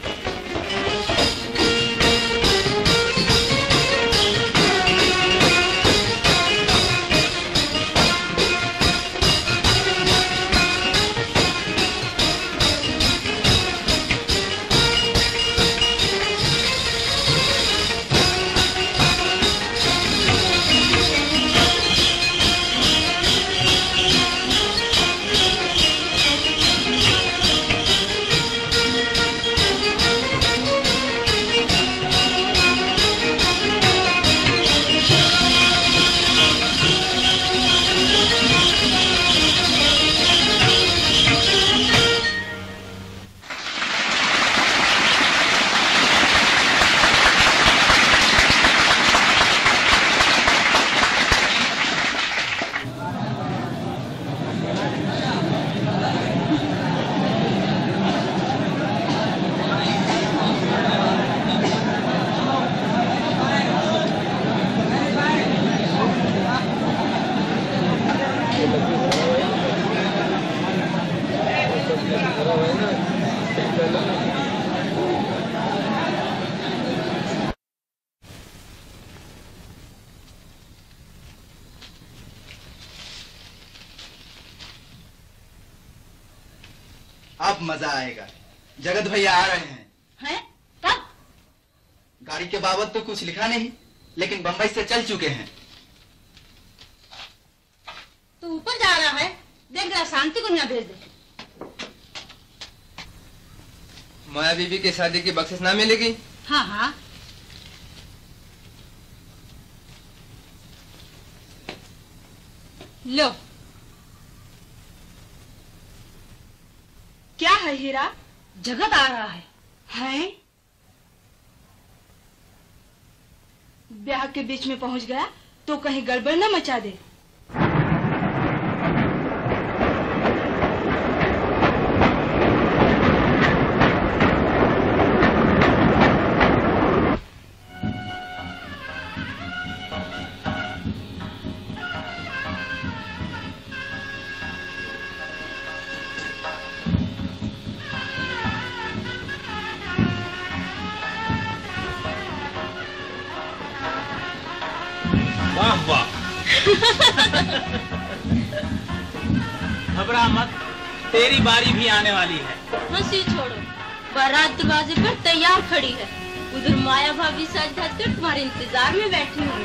[SPEAKER 17] अब मजा आएगा। जगत भैया आ रहे हैं।
[SPEAKER 3] हैं? कब?
[SPEAKER 17] गाड़ी के बाबत तो कुछ लिखा नहीं, लेकिन बंबई से चल चुके हैं।
[SPEAKER 15] तो ऊपर जा रहा है, देख जरा शांति को यहाँ भेज दे।
[SPEAKER 18] माया बीबी की शादी की बख्शिश ना मिलेगी?
[SPEAKER 15] हाँ हाँ।
[SPEAKER 5] लो, क्या है हीरा?
[SPEAKER 3] जगत आ रहा है।
[SPEAKER 5] है? ब्याह के बीच में पहुंच गया तो कहीं गड़बड़ न मचा दे।
[SPEAKER 4] वाह वाह। घबरा मत, तेरी बारी भी आने वाली है।
[SPEAKER 2] हंसी छोड़ो, बारात दरवाजे पर तैयार खड़ी है। उधर माया भाभी सज धज कर तुम्हारे इंतजार में बैठी हुई।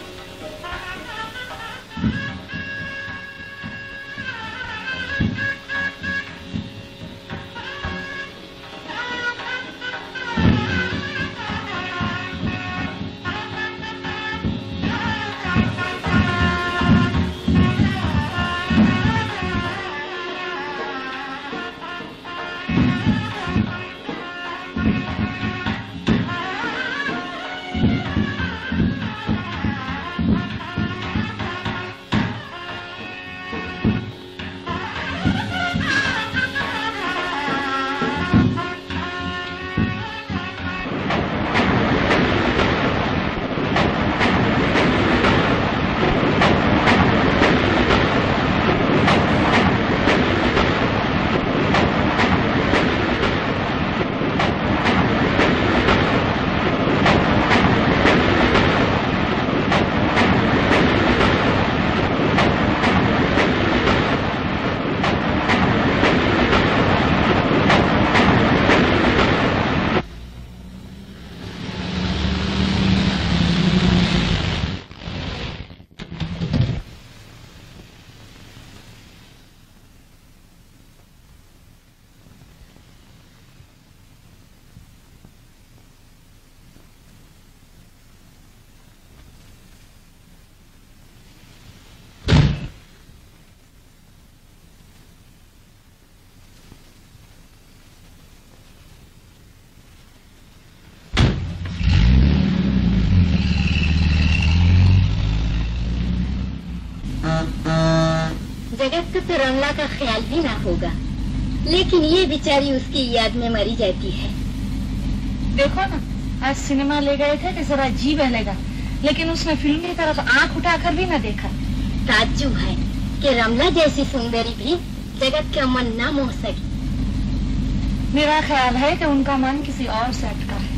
[SPEAKER 15] जगत को तो रमला का ख्याल भी ना होगा, लेकिन ये बेचारी उसकी याद में मरी जाती है।
[SPEAKER 5] देखो ना, आज सिनेमा ले गए थे कि जरा जी बहलेगा, लेकिन उसने फिल्म की तरफ आंख उठाकर भी न देखा।
[SPEAKER 15] ताज्जुब है कि रमला जैसी सुंदरी भी जगत का मन ना मोह सकी।
[SPEAKER 5] मेरा ख्याल है कि उनका मन किसी और से अटका है।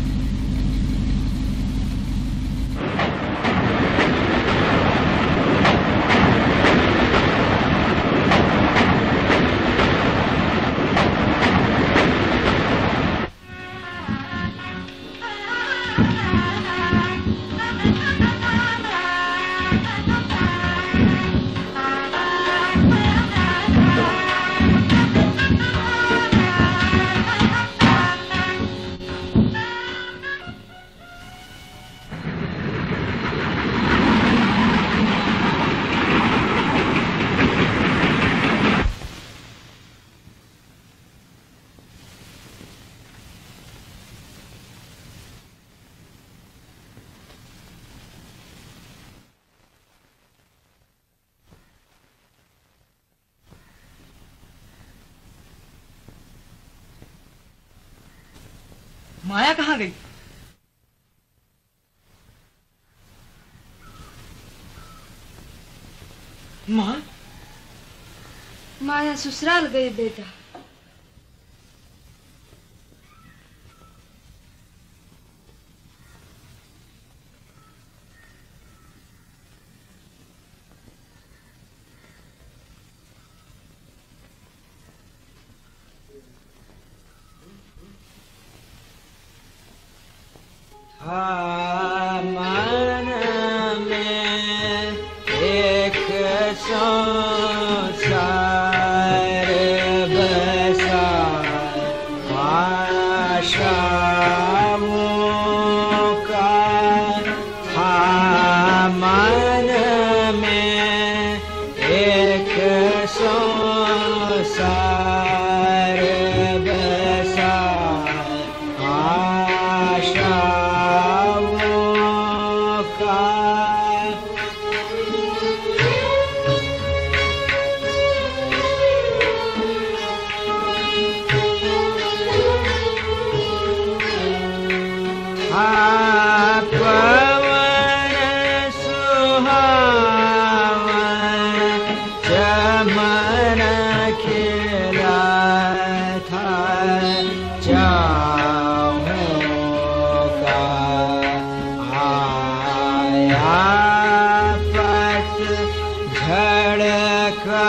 [SPEAKER 5] माया कहाँ गई?
[SPEAKER 9] माँ?
[SPEAKER 5] माया ससुराल गई बेटा।
[SPEAKER 9] मन में एक सौ
[SPEAKER 16] संसार बसार आशाओं का। पवन सुहावन चमन खिला था चाहों का। आया पतझड़ का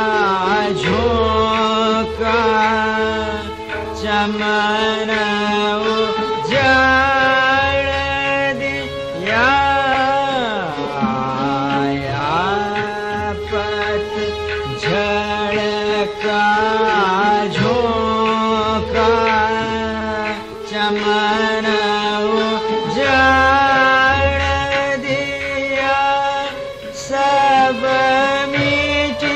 [SPEAKER 16] झोंका चमन उजाड़ दिया। आया पतझड़ का झोंका चमन उजाड़ दिया। सब मिटी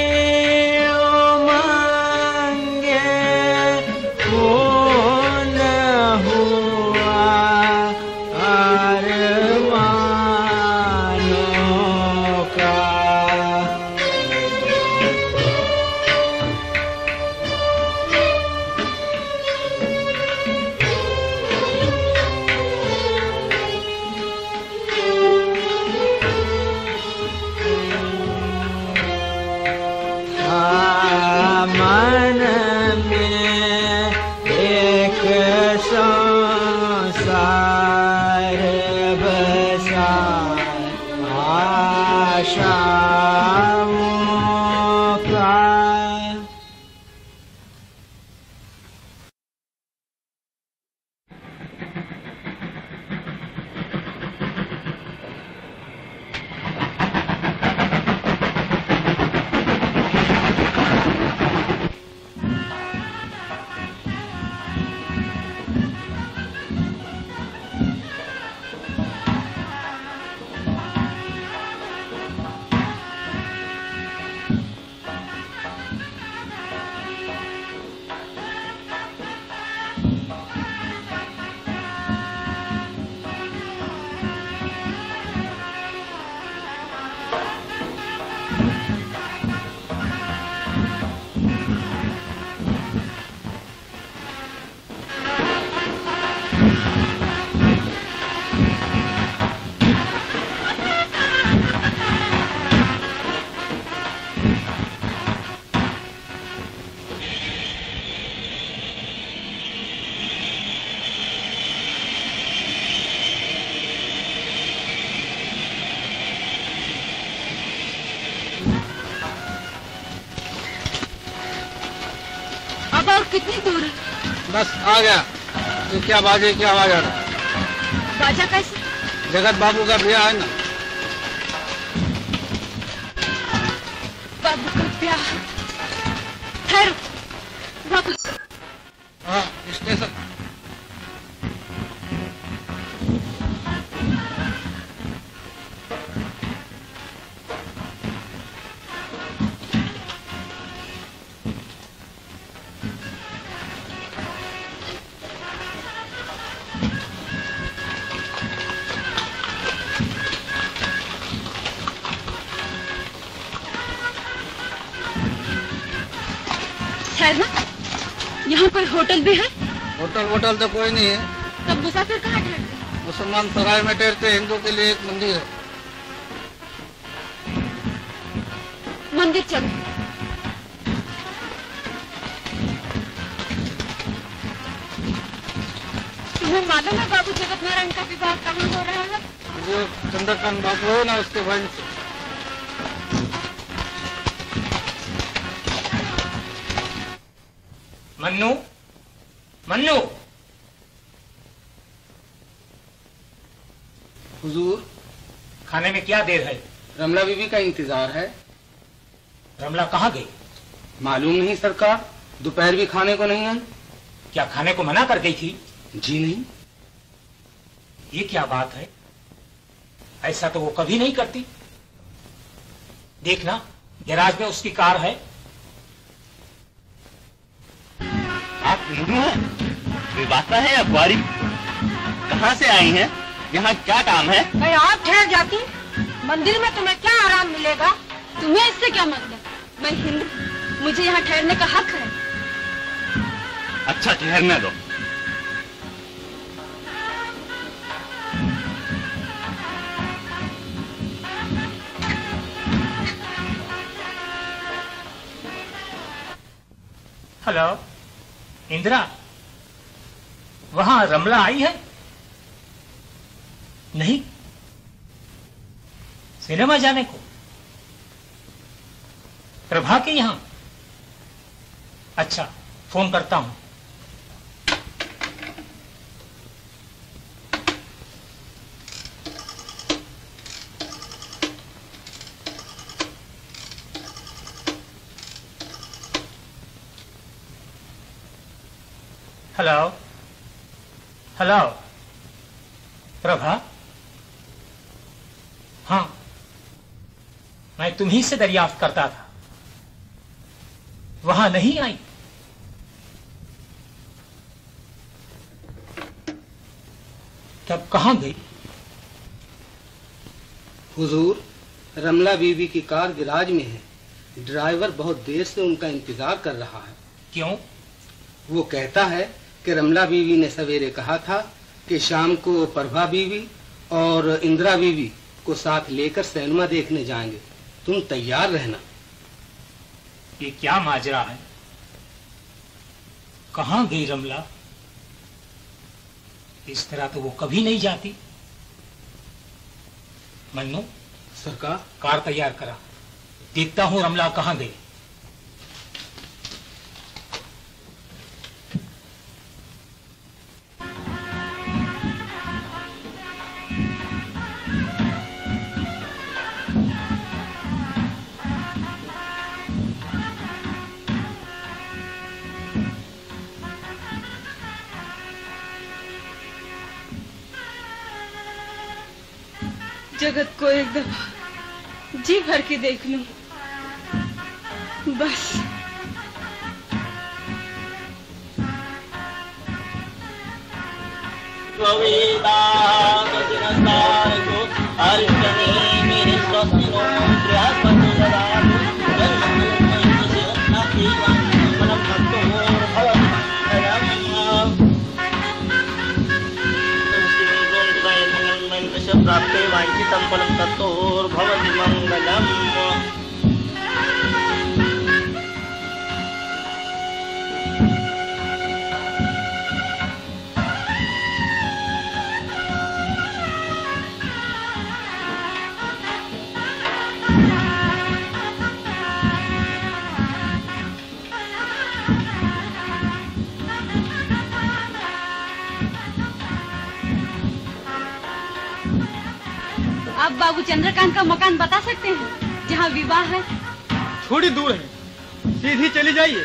[SPEAKER 16] उमंगे खून हुआ अरमानों का। मन में एक संसार बसार आशाओं का।
[SPEAKER 5] अब और कितनी दूर है?
[SPEAKER 19] बस आ गया। तो क्या बाजे की आवाज आ रहा है?
[SPEAKER 5] बाजा कैसे?
[SPEAKER 19] जगत बाबू का ब्याह है ना।
[SPEAKER 5] बाबू का ब्याह? ठहरो बाबू।
[SPEAKER 19] हाँ स्टेशन।
[SPEAKER 5] ठहरना, यहाँ कोई होटल भी है?
[SPEAKER 19] होटल वोटल तो कोई नहीं है।
[SPEAKER 5] तब मुसाफिर कहाँ ठहरते?
[SPEAKER 19] मुसलमान सराय में ठहरते। हिंदू के लिए एक मंदिर है।
[SPEAKER 5] मंदिर चलो। तुम्हें मालूम है बाबू जगत नारायण का विवाह कहाँ हो रहा है?
[SPEAKER 19] जो चंद्रकांत बाबू है ना, उसके भाई से।
[SPEAKER 7] मन्नू, मन्नू।
[SPEAKER 19] हुजूर,
[SPEAKER 7] खाने में क्या देर है?
[SPEAKER 19] रमला बीबी का इंतजार है।
[SPEAKER 7] रमला कहाँ गई?
[SPEAKER 19] मालूम नहीं सरकार, दोपहर भी खाने को नहीं आई।
[SPEAKER 7] क्या खाने को मना कर गई थी?
[SPEAKER 19] जी नहीं।
[SPEAKER 7] ये क्या बात है? ऐसा तो वो कभी नहीं करती। देखना, गैराज में उसकी कार है।
[SPEAKER 20] आप हिंदू हैं? विवाहिता है या कुंवारी? कहाँ से आई हैं? यहाँ क्या काम है?
[SPEAKER 5] मैं आप ठहर जाती, मंदिर में तुम्हें क्या आराम मिलेगा?
[SPEAKER 2] तुम्हें इससे क्या मतलब? मैं हिंदू, मुझे यहाँ ठहरने का हक है।
[SPEAKER 20] अच्छा ठहरने दो।
[SPEAKER 12] हेलो इंदिरा, वहां रमला आई है? नहीं, सिनेमा जाने को? प्रभा के यहां? अच्छा, फोन करता हूं। हेलो हेलो प्रभा, हाँ मैं तुम्ही से दरियाफ्त करता था, वहां नहीं आई। तब कहां गई?
[SPEAKER 1] हुजूर, रमला बीवी की कार गैराज में है। ड्राइवर बहुत देर से उनका इंतजार कर रहा है।
[SPEAKER 12] क्यों?
[SPEAKER 1] वो कहता है कि रमला बीवी ने सवेरे कहा था कि शाम को प्रभा बीवी और इंदिरा बीवी को साथ लेकर सिनेमा देखने जाएंगे। तुम तैयार रहना।
[SPEAKER 12] ये क्या माजरा है? कहां गई रमला? इस तरह तो वो कभी नहीं जाती। मन्नू,
[SPEAKER 1] सरकार,
[SPEAKER 12] कार तैयार करा, देखता हूं रमला कहां गई।
[SPEAKER 5] जगत को एक दफा जी भर के देख लूं, बस।
[SPEAKER 20] प्राप्ते वांछितं फलं ततोर्भवति मंगलम्।
[SPEAKER 14] आप बाबू चंद्रकांत का मकान बता सकते हैं जहाँ विवाह है?
[SPEAKER 19] थोड़ी दूर है, सीधी चली जाइए।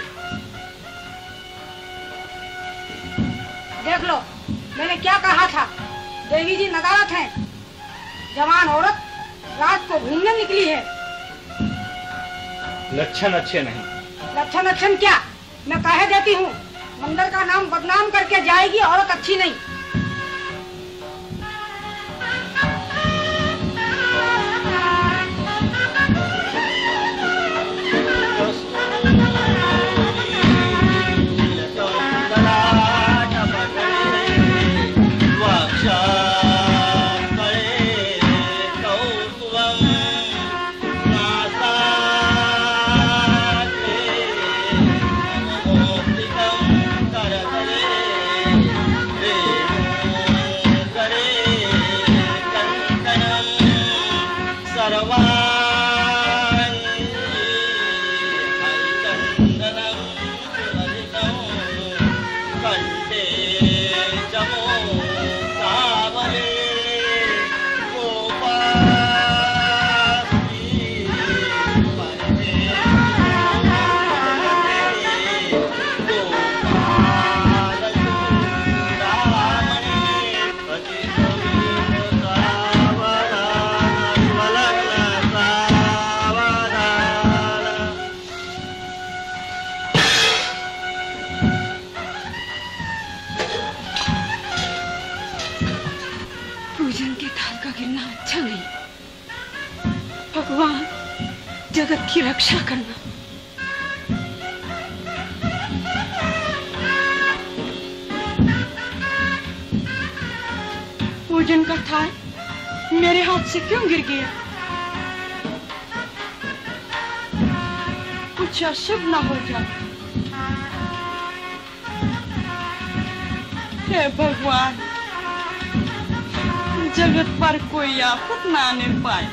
[SPEAKER 5] देख लो, मैंने क्या कहा था। देवी जी नदारत हैं। जवान औरत रात को घूमने निकली है।
[SPEAKER 12] लक्षण अच्छे नहीं।
[SPEAKER 5] लक्षण क्या, मैं कह देती हूँ, मंदिर का नाम बदनाम करके जाएगी। औरत अच्छी नहीं।
[SPEAKER 20] Hey
[SPEAKER 5] जगत की रक्षा करना। पूजन का थाल मेरे हाथ से क्यों गिर गया? कुछ अशुभ ना हो जाए। हे भगवान, जगत पर कोई आफत ना आने पाए।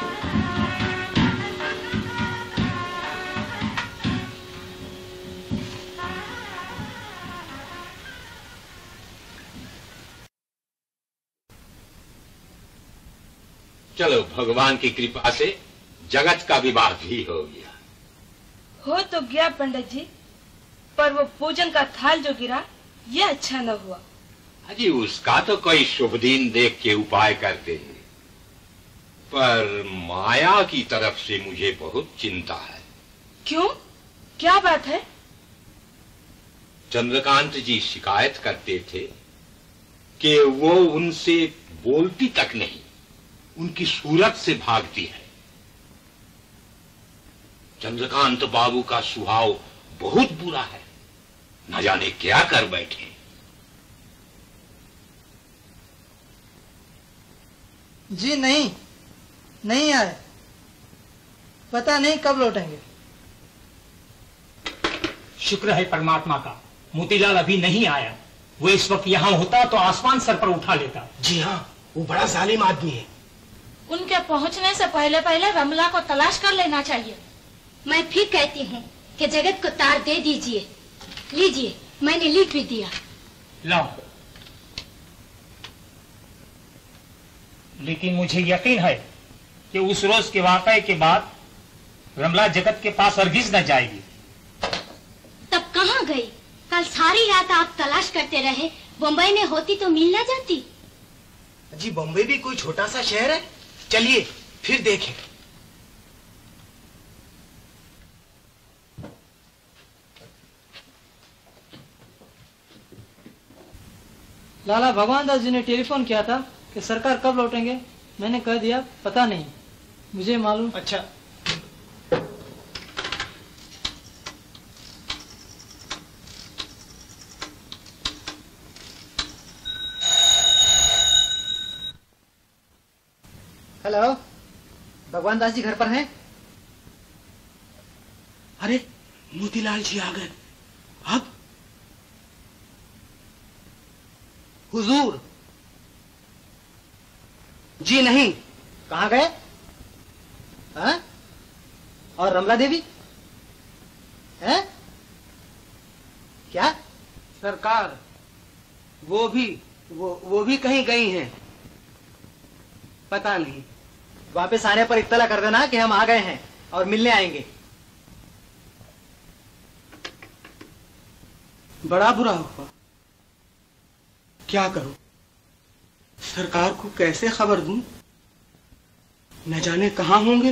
[SPEAKER 7] चलो, भगवान की कृपा से जगत का विवाह भी हो गया।
[SPEAKER 6] हो तो गया पंडित जी, पर वो पूजन का थाल जो गिरा ये अच्छा न हुआ।
[SPEAKER 7] अजी उसका तो कोई शुभ दिन देख के उपाय करते हैं, पर माया की तरफ से मुझे बहुत चिंता है।
[SPEAKER 6] क्यों, क्या बात है?
[SPEAKER 7] चंद्रकांत जी शिकायत करते थे कि वो उनसे बोलती तक नहीं, उनकी सूरत से भागती है। चंद्रकांत बाबू का स्वभाव बहुत बुरा है, न जाने क्या कर बैठे।
[SPEAKER 21] जी नहीं आए, पता नहीं कब लौटेंगे।
[SPEAKER 12] शुक्र है परमात्मा का, मोतीलाल अभी नहीं आया। वो इस वक्त यहाँ होता तो आसमान सर पर उठा लेता।
[SPEAKER 13] जी हाँ, वो बड़ा जालिम आदमी है।
[SPEAKER 3] उनके पहुंचने से पहले पहले रमला को तलाश कर लेना चाहिए।
[SPEAKER 15] मैं फिर कहती हूँ कि जगत को तार दे दीजिए। लीजिए, मैंने लिख भी दिया।
[SPEAKER 12] लाओ। लेकिन मुझे यकीन है कि उस रोज के वाकये के बाद रमला जगत के पास हरगिज न जाएगी।
[SPEAKER 15] तब कहाँ गई? कल सारी रात आप तलाश करते रहे, बम्बई में होती तो मिल न जाती।
[SPEAKER 13] जी बम्बई भी कोई छोटा सा शहर है? चलिए फिर देखें।
[SPEAKER 21] लाला भगवान दास जी ने टेलीफोन किया था कि सरकार कब लौटेंगे। मैंने कह दिया पता नहीं, मुझे मालूम।
[SPEAKER 13] अच्छा,
[SPEAKER 21] हेलो, भगवान दास जी घर पर हैं?
[SPEAKER 13] अरे मोतीलाल जी आ गए। अब हुजूर जी नहीं।
[SPEAKER 21] कहाँ गए? हाँ? और रमला देवी है? क्या?
[SPEAKER 13] सरकार वो भी कहीं गई हैं। पता नहीं।
[SPEAKER 21] वापस आने पर इत्तला कर देना कि हम आ गए हैं और मिलने आएंगे।
[SPEAKER 13] बड़ा बुरा हुआ। क्या करूं? सरकार को कैसे खबर दूं? न जाने कहां होंगे।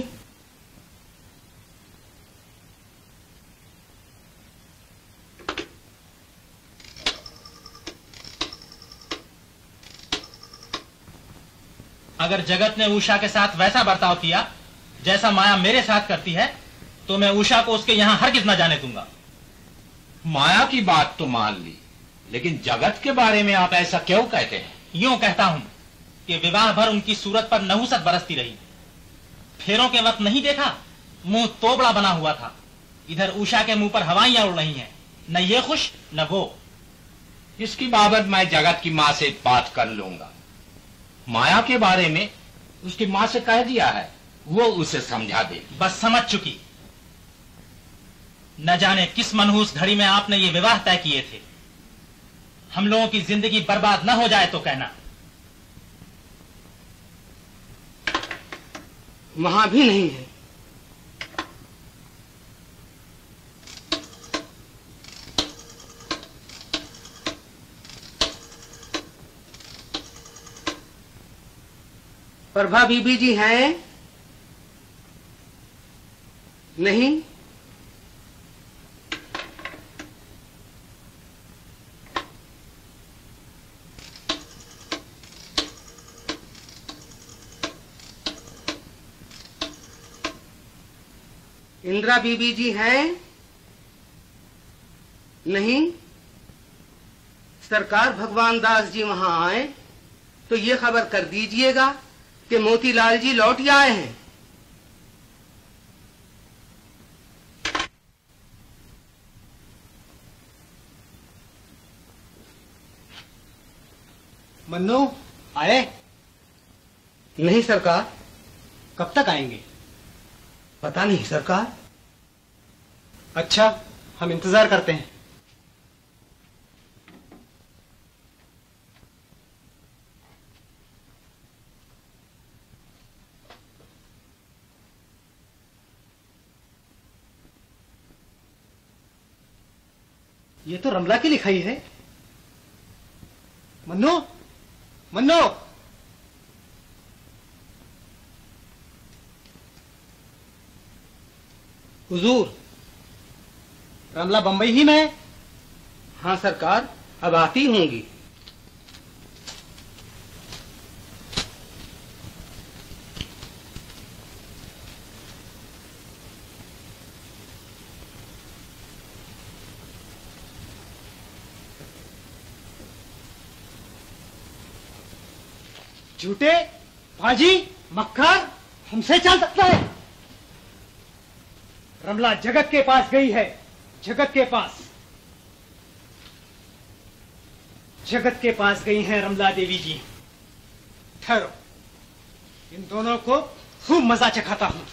[SPEAKER 4] अगर जगत ने उषा के साथ वैसा बर्ताव किया जैसा माया मेरे साथ करती है, तो मैं उषा को उसके यहाँ हरगिज न जाने दूंगा।
[SPEAKER 7] माया की बात तो मान ली, लेकिन जगत के बारे में आप ऐसा क्यों कहते हैं?
[SPEAKER 4] यूं कहता हूं कि विवाह भर उनकी सूरत पर नहुसत बरसती रही। फेरों के वक्त नहीं देखा, मुंह तोबड़ा बना हुआ था। इधर उषा के मुंह पर हवाइयां उड़ रही हैं, न ये खुश न वो।
[SPEAKER 7] इसकी बाबत मैं जगत की माँ से बात कर लूंगा। माया के बारे में उसकी माँ से कह दिया है, वो उसे समझा दे।
[SPEAKER 4] बस समझ चुकी। न जाने किस मनहूस घड़ी में आपने ये विवाह तय किए थे। हम लोगों की जिंदगी बर्बाद न हो जाए तो कहना।
[SPEAKER 13] वहां भी नहीं है। प्रभा बीबी जी हैं? नहीं।
[SPEAKER 16] इंदिरा बीबी जी हैं? नहीं। सरकार भगवान दास जी वहां आए तो ये खबर कर दीजिएगा कि मोतीलाल जी लौट आए हैं।
[SPEAKER 13] मन्नू आए?
[SPEAKER 16] नहीं सरकार।
[SPEAKER 13] कब तक आएंगे?
[SPEAKER 16] पता नहीं सरकार।
[SPEAKER 13] अच्छा, हम इंतजार करते हैं। ये तो रमला की लिखाई है। मन्नू, मन्नू, हुजूर, रमला बंबई ही में?
[SPEAKER 16] हाँ सरकार, अब आती होंगी।
[SPEAKER 13] झूठे, बाजी, मक्कार, हमसे चल सकता है। रमला जगत के पास गई है, जगत के पास। जगत के पास गई हैं रमला देवी जी। ठहरो, इन दोनों को खूब मजा चखाता हूं।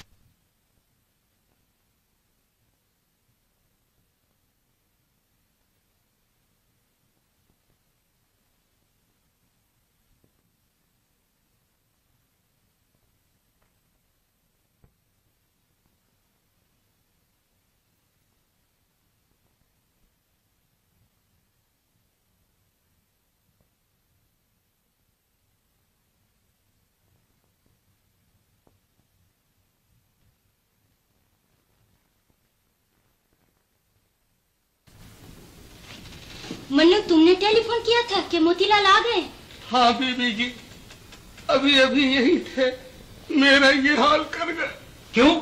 [SPEAKER 2] मन्नू, तुमने टेलीफोन किया था कि मोतीलाल आ गए?
[SPEAKER 16] हाँ बीबी जी, अभी अभी यही थे, मेरा ये हाल कर गए।
[SPEAKER 13] क्यों?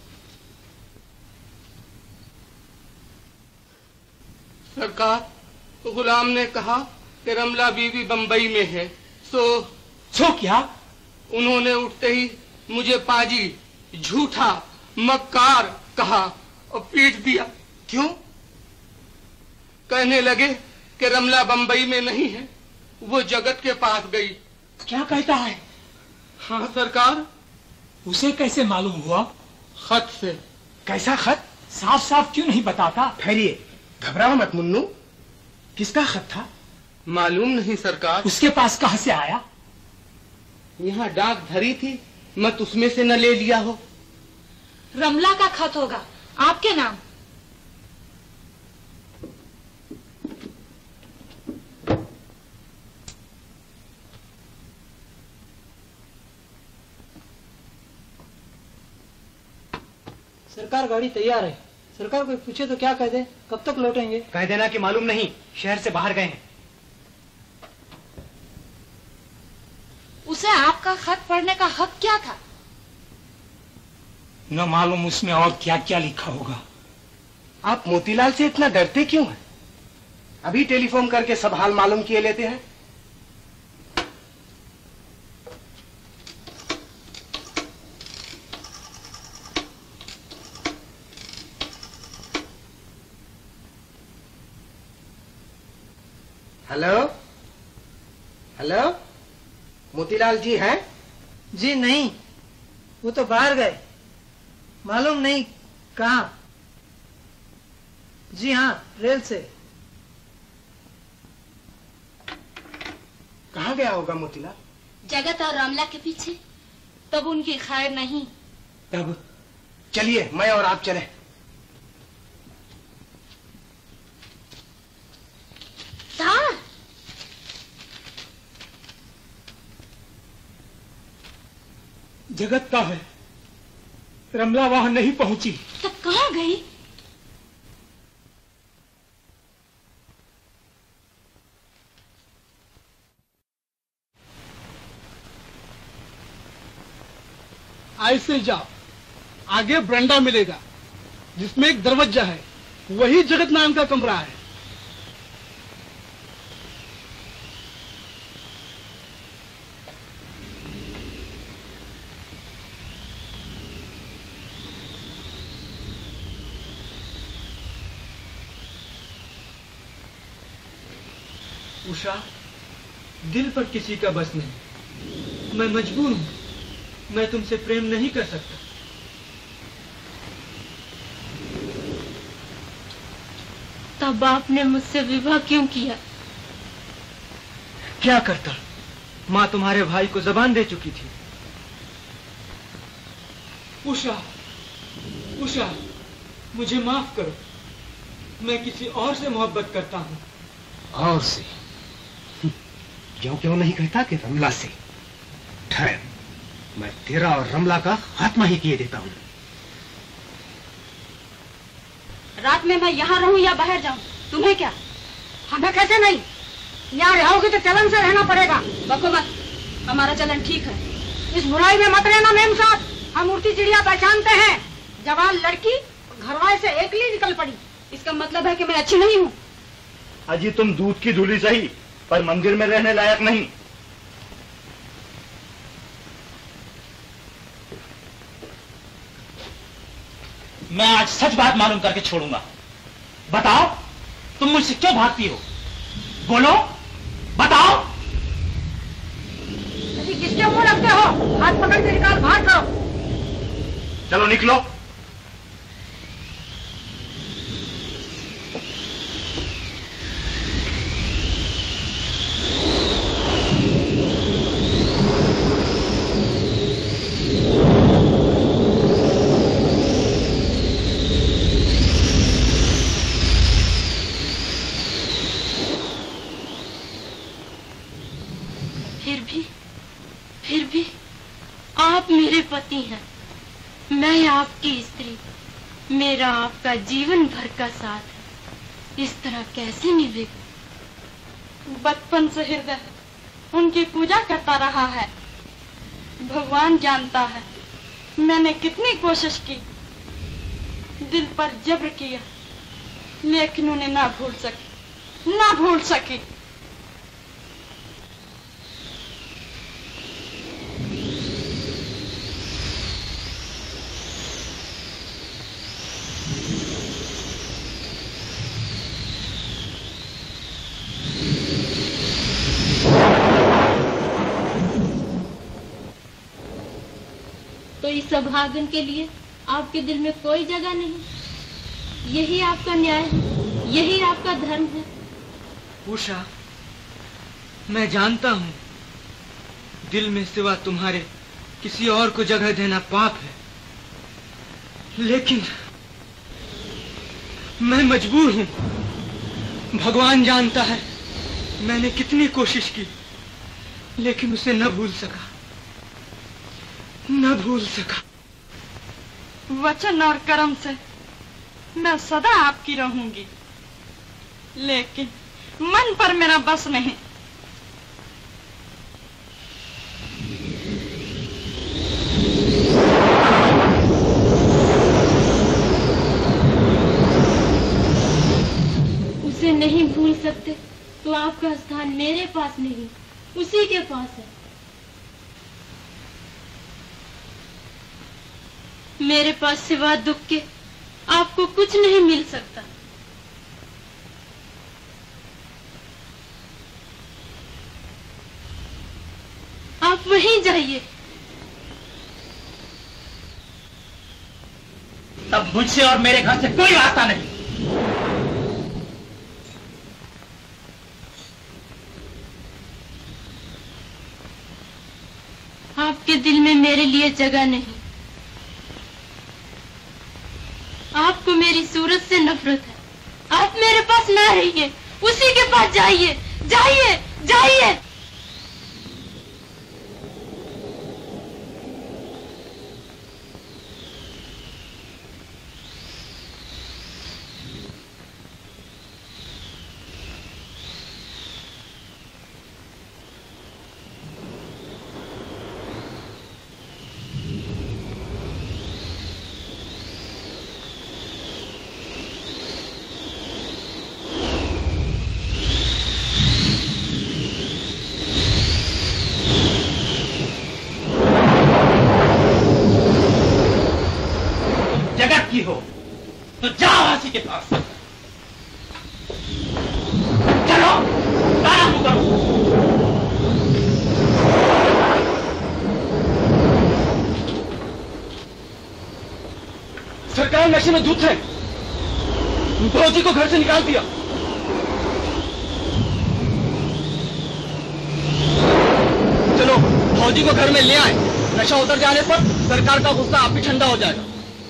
[SPEAKER 16] सरकार, गुलाम ने कहा कि रमला बीबी बंबई में है,
[SPEAKER 13] सो क्या?
[SPEAKER 16] उन्होंने उठते ही मुझे पाजी, झूठा, मक्कार कहा और पीट दिया।
[SPEAKER 13] क्यों?
[SPEAKER 16] कहने लगे कि रमला बंबई में नहीं है, वो जगत के पास गई।
[SPEAKER 13] क्या कहता है?
[SPEAKER 16] हाँ सरकार।
[SPEAKER 13] उसे कैसे मालूम हुआ?
[SPEAKER 16] खत से।
[SPEAKER 13] कैसा खत? साफ साफ क्यों नहीं बताता?
[SPEAKER 16] ठहरिए, घबराओ मत मुन्नू।
[SPEAKER 13] किसका खत था?
[SPEAKER 16] मालूम नहीं सरकार।
[SPEAKER 13] उसके पास कहां से आया?
[SPEAKER 16] यहाँ डाक धरी थी, मत उसमें से न ले लिया हो।
[SPEAKER 5] रमला का खत होगा, आपके नाम।
[SPEAKER 21] सरकार, गाड़ी तैयार है। सरकार कोई पूछे तो क्या कह दे? कब तक लौटेंगे?
[SPEAKER 13] कह देना कि मालूम नहीं, शहर से बाहर गए हैं।
[SPEAKER 5] उसे आपका खत पढ़ने का हक क्या था?
[SPEAKER 13] न मालूम उसमें और क्या क्या लिखा होगा।
[SPEAKER 16] आप मोतीलाल से इतना डरते क्यों हैं? अभी टेलीफोन करके सब हाल मालूम किए लेते हैं। हेलो हेलो, मोतीलाल जी हैं?
[SPEAKER 21] जी नहीं, वो तो बाहर गए, मालूम नहीं कहाँ। जी हाँ, रेल से।
[SPEAKER 16] कहाँ गया होगा मोतीलाल?
[SPEAKER 2] जगत और रमला के पीछे।
[SPEAKER 5] तब उनकी खैर नहीं।
[SPEAKER 16] तब चलिए, मैं और आप चले।
[SPEAKER 13] जगत का है, रमला वहां नहीं पहुंची।
[SPEAKER 2] तब कहाँ गई?
[SPEAKER 10] ऐसे जाओ, आगे बरंडा मिलेगा, जिसमें एक दरवाजा है, वही जगत नारायण का कमरा है।
[SPEAKER 9] उषा, दिल पर किसी का बस नहीं। मैं मजबूर हूं। मैं तुमसे प्रेम नहीं कर सकता।
[SPEAKER 2] तब आपने मुझसे विवाह क्यों किया?
[SPEAKER 9] क्या करता? माँ तुम्हारे भाई को जबान दे चुकी थी। उषा, उषा, मुझे माफ करो। मैं किसी और से मोहब्बत करता हूँ।
[SPEAKER 13] और से? क्यों नहीं कहता कि रमला से? ठहर, मैं तेरा और रमला का खात्मा ही किए देता हूँ।
[SPEAKER 14] रात में मैं यहाँ रहूं या बाहर जाऊं, तुम्हें क्या? हमें कैसे नहीं? यहाँ रहोगे तो चलन से रहना पड़ेगा। बको मत, हमारा चलन ठीक है। इस बुराई में मत रहना मेम साहब। हम उड़ती चिड़िया पहचानते हैं। जवान लड़की घरवाले से एकली निकल पड़ी, इसका मतलब है कि मैं अच्छी नहीं हूँ।
[SPEAKER 20] अजी तुम दूध की धूली सही, पर मंदिर में रहने लायक नहीं।
[SPEAKER 4] मैं आज सच बात मालूम करके छोड़ूंगा। बताओ, तुम मुझसे क्यों भागती हो? बोलो, बताओ।
[SPEAKER 14] किसके मुंह रखते हो? हाथ पकड़ के निकाल, बाहर करो।
[SPEAKER 20] चलो निकलो।
[SPEAKER 2] फिर भी आप मेरे पति हैं, मैं आपकी स्त्री, मेरा आपका जीवन भर का साथ है। इस तरह कैसे निभेगा?
[SPEAKER 5] बचपन से हृदय उनकी पूजा करता रहा है। भगवान जानता है मैंने कितनी कोशिश की, दिल पर जब्र किया, लेकिन उन्हें ना भूल सकी।
[SPEAKER 2] तो इस अभागन के लिए आपके दिल में कोई जगह नहीं? यही आपका न्याय है, यही आपका धर्म है?
[SPEAKER 9] उषा, मैं जानता हूँ दिल में सिवा तुम्हारे किसी और को जगह देना पाप है, लेकिन मैं मजबूर हूँ। भगवान जानता है मैंने कितनी कोशिश की, लेकिन उसे न भूल सका।
[SPEAKER 5] वचन और कर्म से मैं सदा आपकी रहूंगी, लेकिन मन पर मेरा बस नहीं।
[SPEAKER 2] उसे नहीं भूल सकते तो आपका स्थान मेरे पास नहीं, उसी के पास है। मेरे पास सिवा दुख के आपको कुछ नहीं मिल सकता। आप वहीं जाइए।
[SPEAKER 4] तब मुझसे और मेरे घर से कोई वास्ता नहीं।
[SPEAKER 2] आपके दिल में मेरे लिए जगह नहीं। आपको मेरी सूरत से नफरत है। आप मेरे पास ना रहिए, उसी के पास जाइए, जाइए, जाइए।
[SPEAKER 9] नशे में धुत थे। फौजी को घर से निकाल दिया। चलो फौजी को घर में ले आए। नशा उतर जाने पर सरकार का गुस्सा आप भी ठंडा हो जाएगा।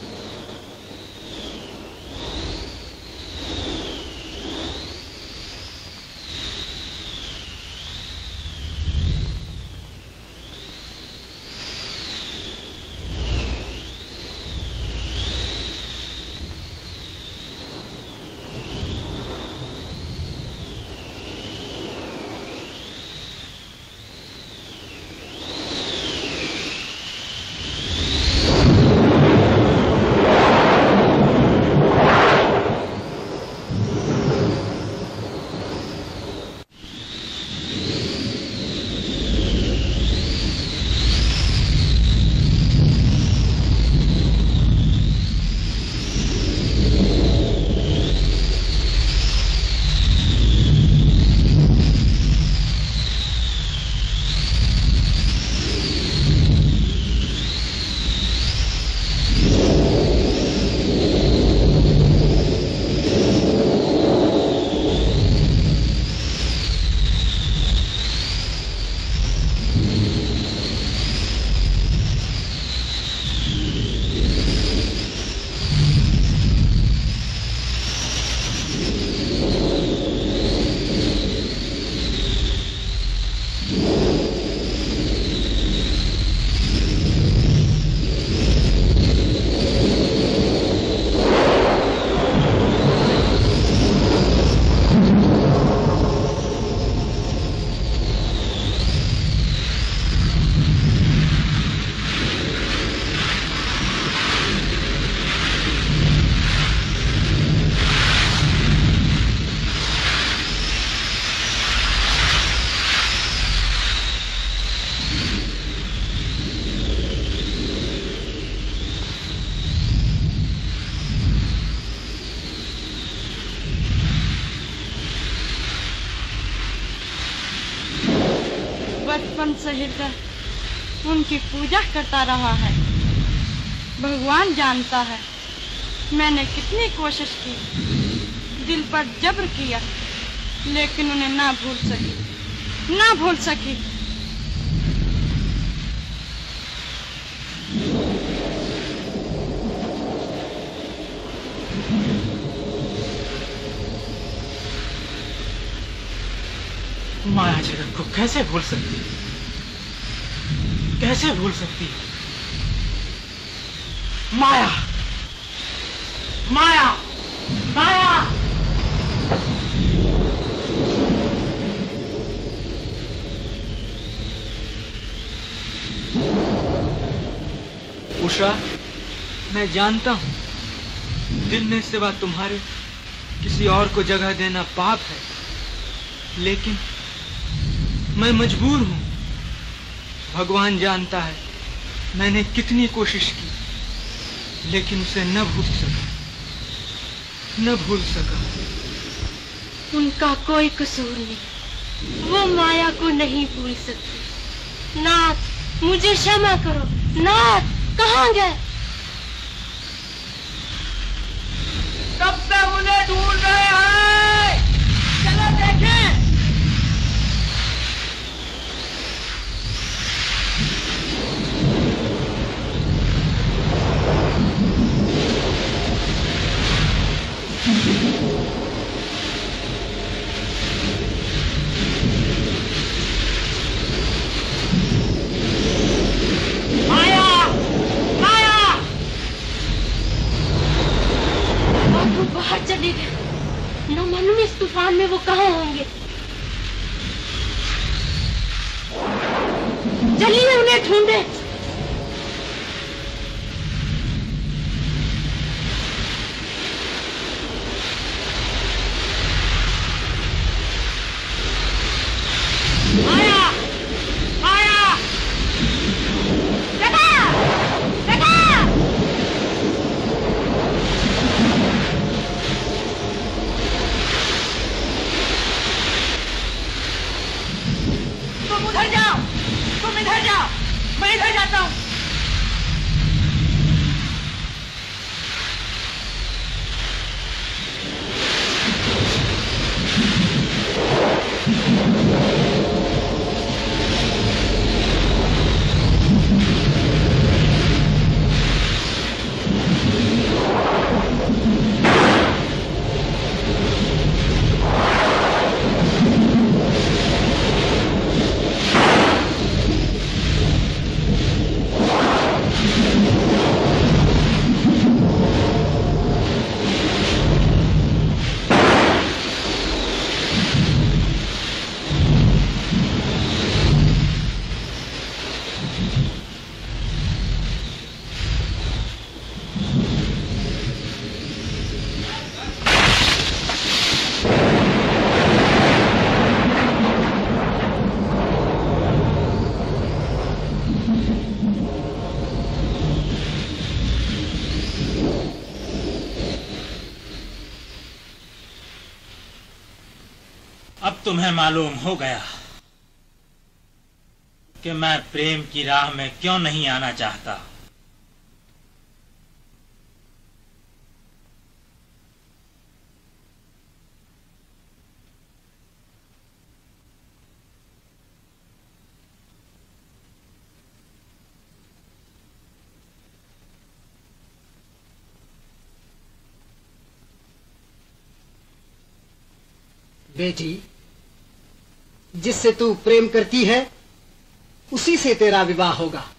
[SPEAKER 2] बचपन से हृदय उनकी पूजा करता रहा है। भगवान जानता है मैंने कितनी कोशिश की, दिल पर जब्र किया, लेकिन उन्हें ना भूल सकी।
[SPEAKER 4] माया जगत को कैसे भूल सकती है? कैसे भूल सकती है? माया, माया, माया।
[SPEAKER 9] उषा, मैं जानता हूं दिल में सिवा तुम्हारे किसी और को जगह देना पाप है, लेकिन मैं मजबूर हूं। भगवान जानता है मैंने कितनी कोशिश की, लेकिन उसे न भूल सका।
[SPEAKER 2] उनका कोई कसूर नहीं, वो माया को नहीं भूल सकती। नाथ, मुझे क्षमा करो। नाथ, कहाँ गए?
[SPEAKER 16] कब से उन्हें ढूंढ रहे हैं, चलो देखें।
[SPEAKER 2] बाहर चले गए। न मालूम इस तूफान में वो कहाँ होंगे। चलिए उन्हें ढूंढे।
[SPEAKER 4] अब तुम्हें मालूम हो गया कि मैं प्रेम की राह में क्यों नहीं आना चाहता।
[SPEAKER 1] बेटी, जिससे तू प्रेम करती है उसी से तेरा विवाह होगा।